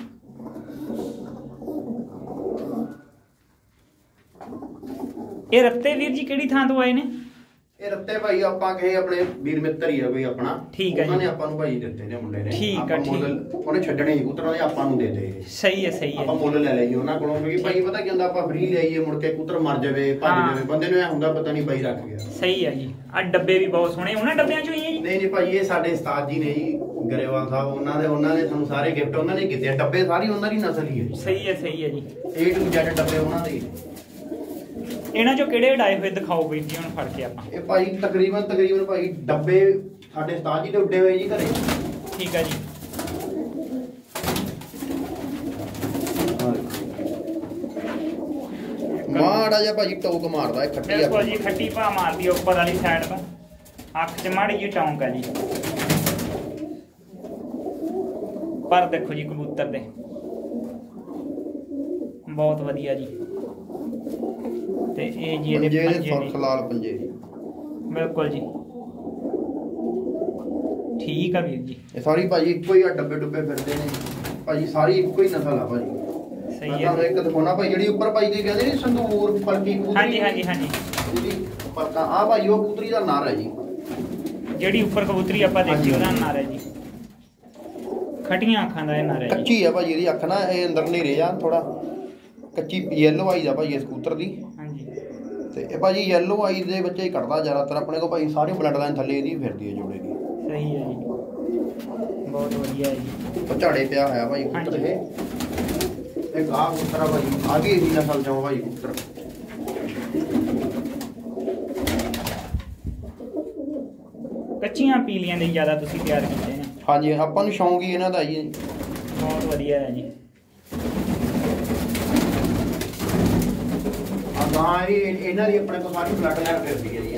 ਇਹ ਰੱਤੇ ਵੀਰ ਜੀ ਕਿਹੜੀ ਥਾਂ ਤੋਂ ਆਏ ਨੇ? ਇਹ ਰੱਤੇ ਭਾਈ ਆਪਾਂ ਕਹੇ ਆਪਣੇ ਵੀਰ ਮਿੱਤਰ ਹੀ ਆ ਕੋਈ ਆਪਣਾ। ਠੀਕ ਹੈ ਜੀ, ਉਹਨਾਂ ਨੇ ਆਪਾਂ ਨੂੰ ਭਾਈ ਦਿੱਤੇ ਨੇ ਮੁੰਡੇ ਨੇ। ਠੀਕ ਆ, ਠੀਕ। ਉਹਨੇ ਛੱਡਣੇ ਸੀ ਕਬੂਤਰਾਂ ਦੇ, ਆਪਾਂ ਨੂੰ ਦੇਤੇ। ਸਹੀ ਹੈ, ਸਹੀ ਹੈ। ਆਪਾਂ ਮੁੱਲ ਲੈ ਲਈਏ ਉਹਨਾਂ ਕੋਲੋਂ, ਕਿਉਂਕਿ ਭਾਈ ਪਤਾ ਕੀ ਹੁੰਦਾ, ਆਪਾਂ ਫ੍ਰੀ ਲਿਆਈਏ ਮੁੜ ਕੇ ਕਬੂਤਰ ਮਰ ਜਾਵੇ ਭੱਜ ਜਾਵੇ, ਬੰਦੇ ਨੂੰ ਇਹ ਹੁੰਦਾ ਪਤਾ ਨਹੀਂ ਭਾਈ ਰੱਖ ਗਿਆ। ਸਹੀ ਹੈ ਜੀ, ਆ ਡੱਬੇ ਵੀ ਬਹੁਤ ਸੋਹਣੇ, ਉਹਨਾਂ ਡੱਬਿਆਂ ਚੋਂ ਹੀ ਹੈ ਜੀ? ਨਹੀਂ ਨਹੀਂ ਭਾਈ, ਇਹ ਸਾਡੇ ਉਸਤਾਦ ਜੀ ਨੇ ਜੀ ਗਰੇਵਾਲ ਸਾਹਿਬ, ਉਹਨਾਂ ਨੇ ਸਾਨੂੰ ਸਾਰੇ ਗਿਫਟ ਉਹਨਾਂ ਨੇ ਕੀਤੇ। ਡੱਬੇ ਸਾਰੀ ਉਹਨਾਂ ਦੀ ਨਸਲ ਹੀ ਹੈ। ਸਹੀ ਹੈ, ਸਹੀ ਹੈ ਜੀ। A to Z ਡੱਬੇ ਉਹਨਾਂ ਦੇ। ਇਹਨਾਂ ਚੋਂ ਕਿਹੜੇ ਉਡਾਏ ਹੋਏ ਦਿਖਾਓ ਬਈ ਜੀ ਹੁਣ ਫੜ ਕੇ ਆਪਾਂ। ਇਹ ਭਾਈ ਤਕਰੀਬਨ ਭਾਈ ਡੱਬੇ ਸਾਡੇ ਉਸਤਾਦ ਜੀ ਦੇ ਉੱਡੇ ਹੋਏ ਜੀ ਘਰੇ। ਠੀਕ ਹੈ ਜੀ, ਮਾੜਾ ਜਿਹਾ ਭਾਜੀ ਟੌਕ ਮਾਰਦਾ ਇਹ ਖੱਟੀ। ਬਿਲਕੁਲ ਜੀ, ਖੱਟੀ ਭਾ ਮਾਰਦੀ ਉੱਪਰ ਵਾਲੀ ਸਾਈਡ ਤੋਂ, ਅੱਖ 'ਚ ਮਾੜੀ ਜਿਹੀ ਟੌਂਕ ਹੈ ਜੀ। ਪਰ ਦੇਖੋ ਜੀ ਕਬੂਤਰ ਦੇ ਬਹੁਤ ਵਧੀਆ ਜੀ। ਤੇ ਇਹ ਜੀ ਇਹਦੇ ਪੰਜੇ ਲਾਲ ਪੰਜੇ। ਬਿਲਕੁਲ ਜੀ, ਠੀਕ ਆ ਵੀਰ ਜੀ। ਇਹ ਸਾਰੀ ਭਾਜੀ ਇੱਕੋ ਹੀ ਆ, ਡੱਬੇ ਡੁੱਬੇ ਫਿਰਦੇ ਨੇ ਭਾਜੀ, ਸਾਰੀ ਇੱਕੋ ਹੀ ਨਸਲ ਆ ਭਾਜੀ। ਸਹੀ ਹੈ, ਇੱਕ ਦਿਖਾਉਣਾ ਭਾਈ ਜਿਹੜੀ ਉੱਪਰ ਭਾਈ ਦੇ ਕਹਿੰਦੇ ਨੇ ਸੰਦੂਰ ਪਲਕੀ ਕਬੂਤਰੀ। ਹਾਂਜੀ ਹਾਂਜੀ ਹਾਂਜੀ, ਜਿਹੜੀ ਪਲਕਾਂ ਆ ਭਾਈ ਉਹ ਕਬੂਤਰੀ ਦਾ ਨਾਂ ਹੈ ਜੀ। ਜਿਹੜੀ ਉੱਪਰ ਕਬੂਤਰੀ ਆਪਾਂ ਦੇਖੀ ਉਹਦਾ ਨਾਂ ਹੈ ਜੀ। ਖਟੀਆਂ ਅੱਖਾਂ ਦਾ ਇਹ ਨਾਂ ਹੈ ਜੀ। ਕੱਚੀ ਆ ਭਾਜੀ ਇਹਦੀ ਅੱਖ ਨਾ, ਇਹ ਅੰਦਰ ਨੇਰੇ ਆ ਥੋੜਾ, ਕੱਚੀ ਯੈਲੋ ਆਈ ਦਾ ਭਾਈ ਇਸ ਕਬੂਤਰ ਦੀ। ਹਾਂਜੀ, ਤੇ ਇਹ ਭਾਜੀ ਯੈਲੋ ਆਈ ਦੇ ਬੱਚੇ ਹੀ ਕੱਢਦਾ ਜ਼ਿਆਦਾਤਰ ਆਪਣੇ ਕੋਲ ਭਾਈ, ਸਾਰੇ ਬਲੱਡ ਲਾਈਨ ਥੱਲੇ ਇਹਦੀ ਫਿਰਦੀ ਹੈ ਜੋੜੇ ਦੀ। ਸਹੀ ਹੈ ਜੀ, ਬਹੁਤ ਵਧੀਆ ਹੈ ਜੀ। ਝਾੜੇ ਪਿਆ ਹੋਇਆ ਭਾਈ ਕਬੂਤਰ ਇਹ ਗਾਹ ਕਬੂਤਰ ਆ ਭਾਈ, ਆਗੇ ਇਹਦੀ ਨਸਲ ਚੋਂ ਭਾਈ ਕਬੂਤਰ। ਕੱਚੀਆਂ ਪੀਲੀਆਂ ਦੇ ਜ਼ਿਆਦਾ ਤੁਸੀਂ ਤਿਆਰ ਕੀਤੇ ਨੇ? ਹਾਂਜੀ, ਆਪਾਂ ਨੂੰ ਸ਼ੌਂਕ ਹੀ ਇਹਨਾਂ ਦਾ ਜੀ। ਬਹੁਤ ਵਧੀਆ ਹੈ ਜੀ। ਹਾਂ, ਇਹਨਾਂ ਦੀ ਆਪਣੇ ਕੋਲ ਸਾਰੀ ਬਲੱਡ ਲਾਈਨ ਫਿਰਦੀ ਹੈ ਜੀ।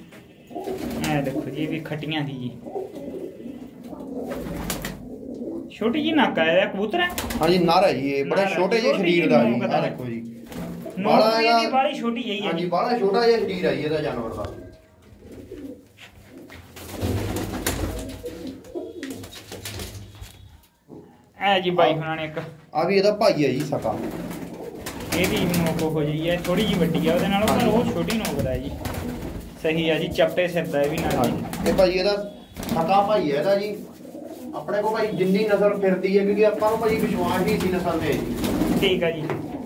ਇਹ ਦੇਖੋ ਜੀ, ਇਹ ਵੀ ਖੱਟੀਆਂ ਦੀ ਜੀ। ਛੋਟੀ ਜੀ ਨੱਕ ਹੈ ਕਬੂਤਰ ਹੈ। ਹਾਂਜੀ ਨਰ ਹੈ ਜੀ ਇਹ, ਬੜਾ ਛੋਟੇ ਜਿਹੇ ਸਰੀਰ ਦਾ ਜੀ। ਆ ਦੇਖੋ ਜੀ ਬਾਲਾ ਇਹਦੀ ਬਾਲੀ ਛੋਟੀ ਜਿਹੀ ਹੈ। ਹਾਂਜੀ ਬਾਲਾ ਛੋਟਾ ਜਿਹਾ ਸਰੀਰ ਹੈ ਜੀ ਇਹਦਾ ਜਾਨਵਰ ਦਾ। ਐ ਜੀ ਬਾਈ ਹੁਣਾਂ ਨੇ ਇੱਕ ਆ ਵੀ ਇਹਦਾ ਭਾਈ ਹੈ ਜੀ ਸਕਾ। ਇਹਦੀ ਨੋਕ ਹੋ ਜਾਈ ਹੈ ਥੋੜੀ ਜੀ ਵੱਡੀ ਆ ਉਹਦੇ ਨਾਲੋਂ, ਪਰ ਉਹ ਛੋਟੀ ਨੋਕ ਦਾ ਜੀ। ਸਹੀ ਆ ਜੀ, ਚੱਪਟੇ ਸਿਰ ਦਾ ਇਹ ਵੀ ਨਾਲ ਜੀ। ਇਹ ਭਾਈ ਇਹਦਾ ਸਕਾ ਭਾਈ ਹੈ ਇਹਦਾ ਜੀ। ਆਪਣੇ ਕੋਲ ਭਾਈ ਜਿੰਨੀ ਨਸਲ ਫਿਰਦੀ ਹੈ, ਕਿਉਂਕਿ ਆਪਾਂ ਨੂੰ ਭਾਈ ਵਿਸ਼ਵਾਸ ਹੀ ਸੀ ਨਸਲ ਤੇ ਜੀ। ਠੀਕ ਆ ਜੀ।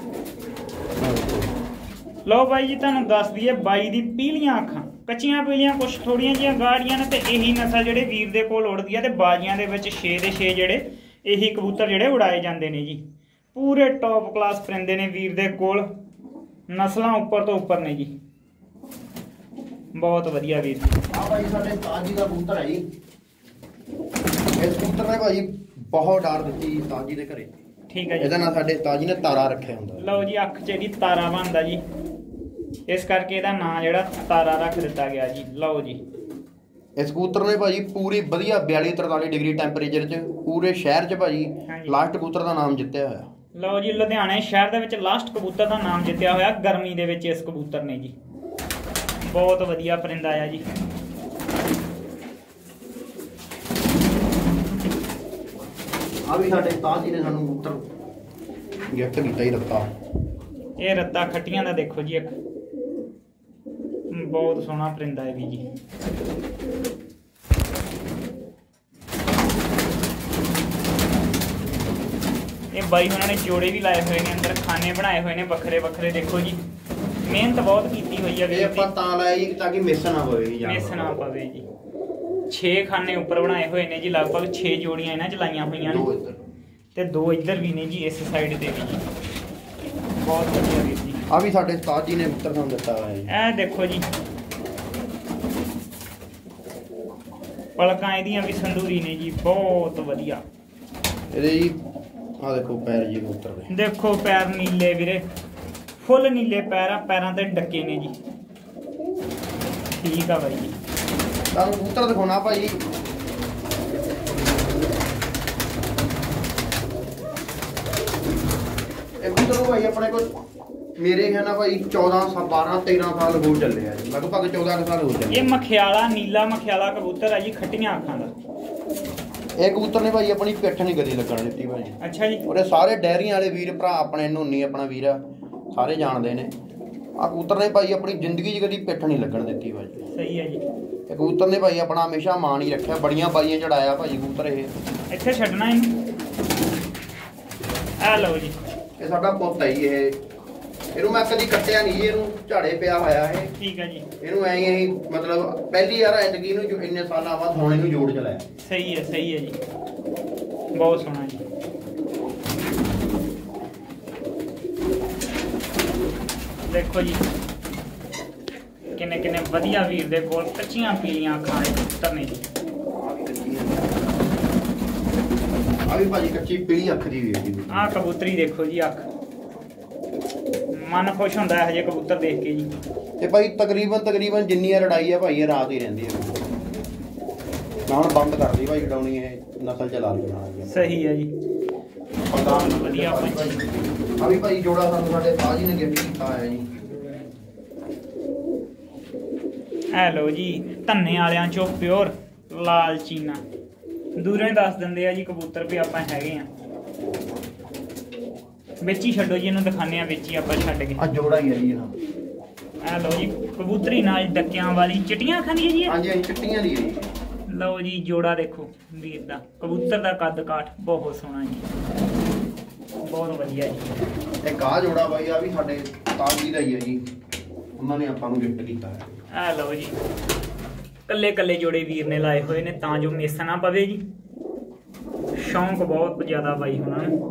ਲਓ ਬਾਈ ਜੀ ਤੁਹਾਨੂੰ ਦੱਸ ਦਈਏ ਬਾਈ ਦੀ ਪੀਲੀਆਂ ਅੱਖਾਂ, ਕੱਚੀਆਂ ਪੀਲੀਆਂ ਕੁਛ ਥੋੜੀਆਂ ਜਿਹੀਆਂ ਗਾੜੀਆਂ ਨੇ, ਤੇ ਇਹੀ ਨਸਲ ਜਿਹੜੇ ਵੀਰ ਦੇ ਕੋਲ ਉੜਦੀ ਆ। ਤੇ ਬਾਜ਼ੀਆਂ ਦੇ ਵਿੱਚ 6 ਦੇ 6 ਜਿਹੜੇ ਇਹੀ ਕਬੂਤਰ ਜਿਹੜੇ ਉਡਾਏ ਜਾਂਦੇ ਨੇ ਜੀ। ਪੂਰੇ ਟੌਪ ਕਲਾਸ ਪਰਿੰਦੇ ਨੇ ਵੀਰ ਦੇ ਕੋਲ, ਨਸਲਾਂ ਉੱਪਰ ਤੋਂ ਉੱਪਰ ਨੇ ਜੀ। ਬਹੁਤ ਵਧੀਆ ਵੀਰ ਜੀ। ਆ ਭਾਈ ਸਾਡੇ ਤਾਜੀ ਦਾ ਕਬੂਤਰ ਹੈ ਜੀ। ਇਸ ਕਬੂਤਰ ਨੇ ਭਾਈ ਬਹੁਤ ਡਰ ਦਿੱਤੀ ਤਾਜੀ ਦੇ ਘਰੇ। ਠੀਕ ਹੈ ਜੀ। ਇਹਦਾ ਨਾਂ ਸਾਡੇ ਤਾਜੀ ਨੇ ਤਾਰਾ ਰੱਖਿਆ ਹੁੰਦਾ। ਲਓ ਜੀ ਅੱਖ 'ਚ ਇਹਦੀ ਤਾਰਾ ਬਣਦਾ ਜੀ, ਇਸ ਕਰਕੇ ਇਹਦਾ ਨਾਂ ਜਿਹੜਾ ਤਾਰਾ ਰੱਖ ਦਿੱਤਾ ਗਿਆ ਜੀ। ਲਓ ਜੀ ਇਸ ਕਬੂਤਰ ਨੇ ਭਾਜੀ ਪੂਰੀ ਵਧੀਆ 42-43 ਡਿਗਰੀ ਟੈਂਪਰੇਚਰ 'ਚ ਪੂਰੇ ਸ਼ਹਿਰ 'ਚ ਭਾਜੀ ਲਾਸਟ ਕਬੂਤਰ ਦਾ ਨਾਮ ਜਿੱਤਿਆ ਹੋਇਆ। ਲਓ ਜੀ ਲੁਧਿਆਣੇ ਸ਼ਹਿਰ ਦੇ ਵਿੱਚ ਲਾਸਟ ਕਬੂਤਰ ਦਾ ਨਾਮ ਜਿੱਤਿਆ ਹੋਇਆ ਗਰਮੀ ਦੇ ਵਿੱਚ ਇਸ ਕਬੂਤਰ ਨੇ ਜੀ। ਬਹੁਤ ਵਧੀਆ ਪਰਿੰਦਾ ਆ ਜੀ। ਆ ਵੀ ਸਾਡੇ ਉਸਤਾਦ ਜੀ ਨੇ ਸਾਨੂੰ ਕਬੂਤਰ ਗਿਫਟ ਕੀਤਾ ਹੀ ਰੱਤਾ। ਇਹ ਰੱਤਾ ਖੱਟੀਆਂ ਦਾ ਦੇਖੋ ਜੀ, ਇੱਕ ਬਹੁਤ ਸੋਹਣਾ ਪਰਿੰਦਾ ਹੈ ਵੀ ਜੀ। ਇਹ ਬਾਈ ਉਹਨਾਂ ਨੇ ਜੋੜੇ ਵੀ ਲਾਏ ਹੋਏ ਨੇ, ਅੰਦਰ ਖਾਨੇ ਬਣਾਏ ਹੋਏ ਨੇ ਵੱਖਰੇ ਵੱਖਰੇ। ਦੇਖੋ ਜੀ ਮਿਹਨਤ ਬਹੁਤ ਕੀਤੀ ਹੋਈ ਹੈ। ਇਹ ਆਪਾਂ ਤਾਂ ਲਾਇਆ ਜੀ ਤਾਂ ਕਿ ਮਿਸ ਨਾ ਹੋਵੇ ਜੀ। ਮਿਸ ਨਾ ਪਵੇ ਜੀ। 6 ਖਾਨੇ ਉੱਪਰ ਬਣਾਏ ਹੋਏ ਨੇ ਜੀ, ਲਗਭਗ 6 ਜੋੜੀਆਂ ਇਹਨਾਂ ਚ ਲਾਈਆਂ ਹੋਈਆਂ ਨੇ, ਤੇ 2 ਇੱਧਰ ਵੀ ਨੇ ਜੀ ਇਸ ਸਾਈਡ ਤੇ ਵੀ ਜੀ। ਬਹੁਤ ਵਧੀਆ ਵੀਰ ਜੀ। ਆ ਵੀ ਸਾਡੇ ਉਸਤਾਦ ਜੀ ਨੇ ਕਬੂਤਰ ਸਾਨੂੰ ਦਿੱਤਾ ਹੋਇਆ ਜੀ। ਇਹ ਦੇਖੋ ਜੀ ਪਲਕਾਂ ਇਹਦੀਆਂ ਵੀ ਸੰਦੂਰੀ ਨੇ ਜੀ, ਬਹੁਤ ਵਧੀਆ। ਇਹਦੇ ਜੀ ਆ ਦੇਖੋ ਪੈਰ ਜੀ ਕਬੂਤਰ ਦੇ, ਦੇਖੋ ਪੈਰ ਨੀਲੇ ਵੀਰੇ, ਫੁੱਲ ਨੀਲੇ ਪੈਰ ਆ, ਪੈਰਾਂ ਤੇ ਡੱਕੇ ਨੇ ਜੀ। ਠੀਕ ਆ ਬਾਈ ਜੀ। ਤੁਹਾਨੂੰ ਕਬੂਤਰ ਦਿਖਾਉਣਾ ਭਾਈ। ਇਹ ਕਬੂਤਰ ਨੂੰ ਭਾਈ ਆਪਣੇ ਕੋਲ ਮੇਰੇ ਖਿਆਲ ਨਾਲ ਭਾਈ 14 12 13 ਸਾਲ ਹੋ ਚੱਲੇ ਆ ਜੀ, ਲਗਭਗ 14 ਸਾਲ ਹੋ ਚੱਲੇ। ਇਹ ਮਖਿਆਲਾ, ਨੀਲਾ ਮਖਿਆਲਾ ਕਬੂਤਰ ਆ ਜੀ, ਖੱਟੀਆਂ ਅੱਖਾਂ ਦਾ। ਇਹ ਕਬੂਤਰ ਨੇ ਭਾਈ ਆਪਣੀ ਪਿੱਠ ਨਹੀਂ ਕਦੀ ਲੱਗਣ ਦਿੱਤੀ ਭਾਈ। ਅੱਛਾ ਜੀ। ਉਹਦੇ ਸਾਰੇ ਡੈਰੀਆਂ ਵਾਲੇ ਵੀਰ ਭਰਾ ਆਪਣੇ ਨੋਨੀ ਆਪਣਾ ਵੀਰ ਆ, ਸਾਰੇ ਜਾਣਦੇ ਨੇ। ਆ ਕਬੂਤਰ ਨੇ ਭਾਈ ਆਪਣੀ ਜ਼ਿੰਦਗੀ 'ਚ ਕਦੀ ਪਿੱਠ ਨਹੀਂ ਲੱਗਣ ਦਿੱਤੀ ਭਾਈ। ਸਹੀ ਹੈ ਜੀ। ਇਹ ਕਬੂਤਰ ਨੇ ਭਾਈ ਆਪਣਾ ਹਮੇਸ਼ਾ ਮਾਣ ਹੀ ਰੱਖਿਆ, ਬੜੀਆਂ ਬਾਈਆਂ ਚੜਾਇਆ ਭਾਈ ਕਬੂਤਰ। ਇਹ ਇੱਥੇ ਛੱਡਣਾ ਇਹਨੂੰ। ਆ ਲਓ ਜੀ ਇਹ ਸਾਡਾ ਪੁੱਤ ਹੈ ਜੀ। ਇਹਨੂੰ ਮੈਂ ਕਦੀ ਕੱਟਿਆ ਨਹੀਂ ਜੀ, ਇਹਨੂੰ ਝਾੜੇ ਪਿਆ ਹੋਇਆ ਇਹ। ਠੀਕ ਹੈ ਜੀ। ਇਹਨੂੰ ਐਂ ਹੀ ਮਤਲਬ ਪਹਿਲੀ ਵਾਰ ਜ਼ਿੰਦਗੀ ਨੂੰ ਜੋ ਇੰਨੇ ਸਾਲਾਂ ਬਾਅਦ ਹੁਣ ਇਹਨੂੰ ਜੋੜ ਚਲਾਇਆ। ਸਹੀ ਹੈ ਜੀ। ਬਹੁਤ ਸੋਹਣਾ ਜੀ। ਦੇਖੋ ਜੀ ਕਿੰਨੇ ਕਿੰਨੇ ਵਧੀਆ ਵੀਰ ਦੇ ਕੋਲ ਕੱਚੀਆਂ ਪੀਲੀਆਂ ਅੱਖਾਂ ਦੇ ਕਬੂਤਰ ਨੇ ਜੀ। ਆ ਵੀ ਭਾਜੀ ਕੱਚੀ ਪੀਲੀ ਅੱਖ ਦੀ ਵੀਰ ਦੀ। ਆਹ ਕਬੂਤਰੀ ਦੇਖੋ ਜੀ, ਅੱਖ ਮਨ ਖੁਸ਼ ਹੁੰਦਾ ਹੈ ਹਜੇ ਕਬੂਤਰ ਦੇਖ ਕੇ ਜੀ। ਤੇ ਭਾਈ ਤਕਰੀਬਨ ਜਿੰਨੀ ਲੜਾਈ ਹੈ ਭਾਈ ਇਹ ਰਾਤ ਹੀ ਰਹਿੰਦੀ ਹੈ। ਨਾ ਹੁਣ ਬੰਦ ਕਰ ਦੀ ਭਾਈ ਉਡਾਉਣੀ, ਇਹ ਨਸਲ ਚਲਾ ਲਈ। ਸਹੀ ਹੈ ਜੀ। ਵਧੀਆ ਆ ਵੀ ਭਾਈ ਜੋੜਾ ਸਾਨੂੰ ਸਾਡੇ ਬਾਜੀ ਨੇ ਗਿਫਟ ਕੀਤਾ ਹੋਇਆ ਜੀ। ਐ ਲੋ ਜੀ ਧੰਨੇ ਵਾਲਿਆਂ ਚੋਂ ਪਿਓਰ ਲਾਲ ਚੀਨਾ, ਦੂਰੋਂ ਹੀ ਦੱਸ ਦਿੰਦੇ ਆ ਜੀ ਕਬੂਤਰ ਵੀ ਆਪਾਂ ਹੈਗੇ ਆ। ਵਿੱਚ ਹੀ ਛੱਡੋ ਜੀ, ਇਹਨੂੰ ਦਿਖਾਣੇ ਆ ਵਿੱਚ ਹੀ ਆਪਾਂ ਛੱਡ ਕੇ। ਆ ਜੋੜਾ ਹੀ ਹੈ ਜੀ। ਐ ਲੋ ਜੀ ਕਬੂਤਰੀ ਨਾਲ ਡੱਕਿਆਂ ਵਾਲੀ ਚਿੱਟੀਆਂ ਅੱਖਾਂ ਦੀ ਹੈ ਜੀ। ਹਾਂਜੀ ਹਾਂਜੀ ਚਿੱਟੀਆਂ ਦੀ ਹੈ ਜੀ। ਲਓ ਜੀ ਜੋੜਾ ਦੇਖੋ ਵੀਰ ਦਾ, ਕਬੂਤਰ ਦਾ ਕੱਦ ਕਾਠ ਬਹੁਤ ਸੋਹਣਾ ਜੀ, ਬਹੁਤ ਵਧੀਆ ਜੀ। ਇੱਕ ਆ ਜੋੜਾ ਬਾਈ ਆ ਵੀ ਸਾਡੇ ਤਾਜੀ ਦਾ ਹੀ ਹੈ ਜੀ, ਉਹਨਾਂ ਨੇ ਆਪਾਂ ਨੂੰ ਗਿਫਟ ਕੀਤਾ ਹੈ। ਆ ਲਓ ਜੀ ਕੱਲੇ ਕੱਲੇ ਜੋੜੇ ਵੀਰ ਨੇ ਲਾਏ ਹੋਏ ਨੇ ਤਾਂ ਜੋ ਮਿਸ ਨਾ ਪਵੇ ਜੀ। ਸ਼ੌਂਕ ਬਹੁਤ ਜ਼ਿਆਦਾ ਬਾਈ ਹੁਣਾਂ ਨੂੰ।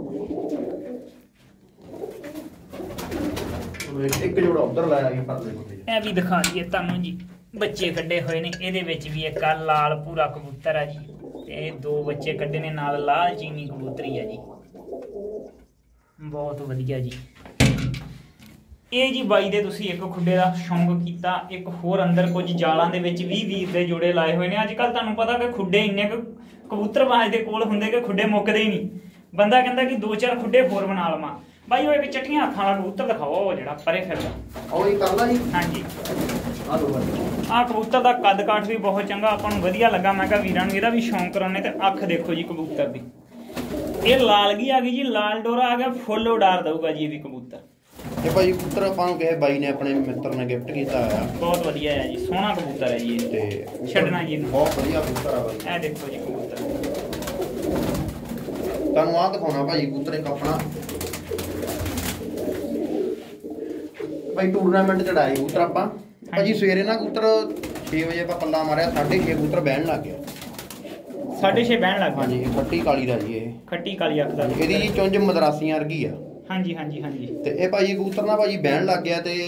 ਇੱਕ ਜੋੜਾ ਉਧਰ ਲਾਇਆ ਜੀ ਪਰਲੇ ਕੋਲੇ। ਇਹ ਵੀ ਦਿਖਾ ਦਈਏ ਤੁਹਾਨੂੰ ਜੀ, ਬੱਚੇ ਕੱਢੇ ਹੋਏ ਨੇ। ਇਹਦੇ ਵਿੱਚ ਵੀ ਇੱਕ ਆ ਲਾਲ ਪੂਰਾ ਕਬੂਤਰ ਆ ਜੀ, ਤੇ 2 ਬੱਚੇ ਕੱਢੇ ਨੇ ਨਾਲ ਲਾਲ ਚੀਨੀ ਕਬੂਤਰੀ ਆ ਜੀ। ਬਹੁਤ ਵਧੀਆ ਜੀ। ਇਹ ਜੀ ਬਾਈ ਦੇ ਤੁਸੀਂ ਇੱਕ ਖੁੱਡੇ ਦਾ ਸ਼ੌਂਕ ਕੀਤਾ। ਇੱਕ ਹੋਰ ਅੰਦਰ ਕੁਝ ਜਾਲਾਂ ਦੇ ਵਿੱਚ ਵੀ ਵੀਰ ਦੇ ਜੋੜੇ ਲਾਏ ਹੋਏ ਨੇ। ਅੱਜ ਕੱਲ ਤੁਹਾਨੂੰ ਪਤਾ ਕਿ ਖੁੱਡੇ ਇੰਨੇ ਕੁ ਕਬੂਤਰਬਾਜ਼ ਦੇ ਕੋਲ ਹੁੰਦੇ ਕਿ ਖੁੱਡੇ ਮੁੱਕਦੇ ਹੀ ਨਹੀਂ। ਬੰਦਾ ਕਹਿੰਦਾ ਕਿ 2-4 ਖੁੱਡੇ ਹੋਰ ਬਣਾ ਲਵਾਂ। ਬਾਈ ਉਹ ਇੱਕ ਚੱਟੀਆਂ ਅੱਖਾਂ ਵਾਲਾ ਕਬੂਤਰ ਦਿਖਾਓ, ਉਹ ਜਿਹੜਾ ਪਰੇ ਫਿਰਦਾ ਉਹ ਹੀ ਕਰਦਾ ਜੀ। ਹਾਂਜੀ ਆਹ ਕਬੂਤਰ ਦਾ ਕੱਦ ਕਾਠ ਵੀ ਬਹੁਤ ਚੰਗਾ, ਆਪਾਂ ਨੂੰ ਵਧੀਆ ਲੱਗਾ। ਮੈਂ ਕਿਹਾ ਵੀਰਾਂ ਨੂੰ ਇਹਦਾ ਵੀ ਸ਼ੌਂਕ ਕਰਾਉਣੇ। ਤੇ ਅੱਖ ਦੇਖੋ ਜੀ ਕਬੂਤਰ ਦੀ, ਇਹ ਲਾਲਗੀ ਆ ਗਈ ਜੀ, ਲਾਲ ਡੋਰਾ ਆ ਗਿਆ, ਫੁੱਲ ਉਡਾਰ ਦਊਗਾ ਜੀ ਇਹ ਵੀ ਕਬੂਤਰ। ਇਹ ਭਾਈ ਕਬੂਤਰ ਆਪਾਂ ਨੂੰ ਕਿਸੇ ਬਾਈ ਨੇ ਆਪਣੇ ਮਿੱਤਰ ਨੇ ਗਿਫਟ ਕੀਤਾ ਹੋਇਆ। ਬਹੁਤ ਵਧੀਆ ਹੈ ਜੀ, ਸੋਹਣਾ ਕਬੂਤਰ ਹੈ ਜੀ ਇਹ। ਤੇ ਛੱਡਣਾ ਜੀ ਇਹਨੂੰ, ਬਹੁਤ ਵਧੀਆ ਕਬੂਤਰ ਆ ਬਾਈ। ਇਹ ਦੇਖੋ ਜੀ ਕਬੂਤਰ, ਤੁਹਾਨੂੰ ਆਹ ਦਿਖਾਉਣਾ ਭਾਈ ਕਬੂਤਰ ਇੱਕ ਆਪਣਾ ਭਾਈ ਟੂਰਨਾਮੈਂਟ ਚੜਾਏ ਕਬੂਤਰ ਆਪਾਂ। ਭਾਜੀ ਸਵੇਰੇ ਨਾ ਕਬੂਤਰ 6 ਵਜੇ ਆਪਾਂ ਪੱਲਾ ਮਾਰਿਆ, 6:30 ਕਬੂਤਰ ਬਹਿਣ ਲੱਗ ਗਿਆ। 6:30 ਬਹਿਣ ਲੱਗ ਗਿਆ। ਹਾਂਜੀ ਖੱਟੀ ਕਾਲੀ ਦਾ ਜੀ, ਇਹ ਖੱਟੀ ਕਾਲੀ ਅੱਖ ਦਾ। ਇਹਦੀ ਜੀ ਚੁੰਝ ਮਦਰਾਸੀਆਂ ਵਰਗੀ ਆ। ਹਾਂਜੀ ਹਾਂਜੀ ਹਾਂਜੀ। ਤੇ ਇਹ ਭਾਜੀ ਕਬੂਤਰ ਨਾ ਭਾਜੀ ਬਹਿਣ ਲੱਗ ਗਿਆ। ਤੇ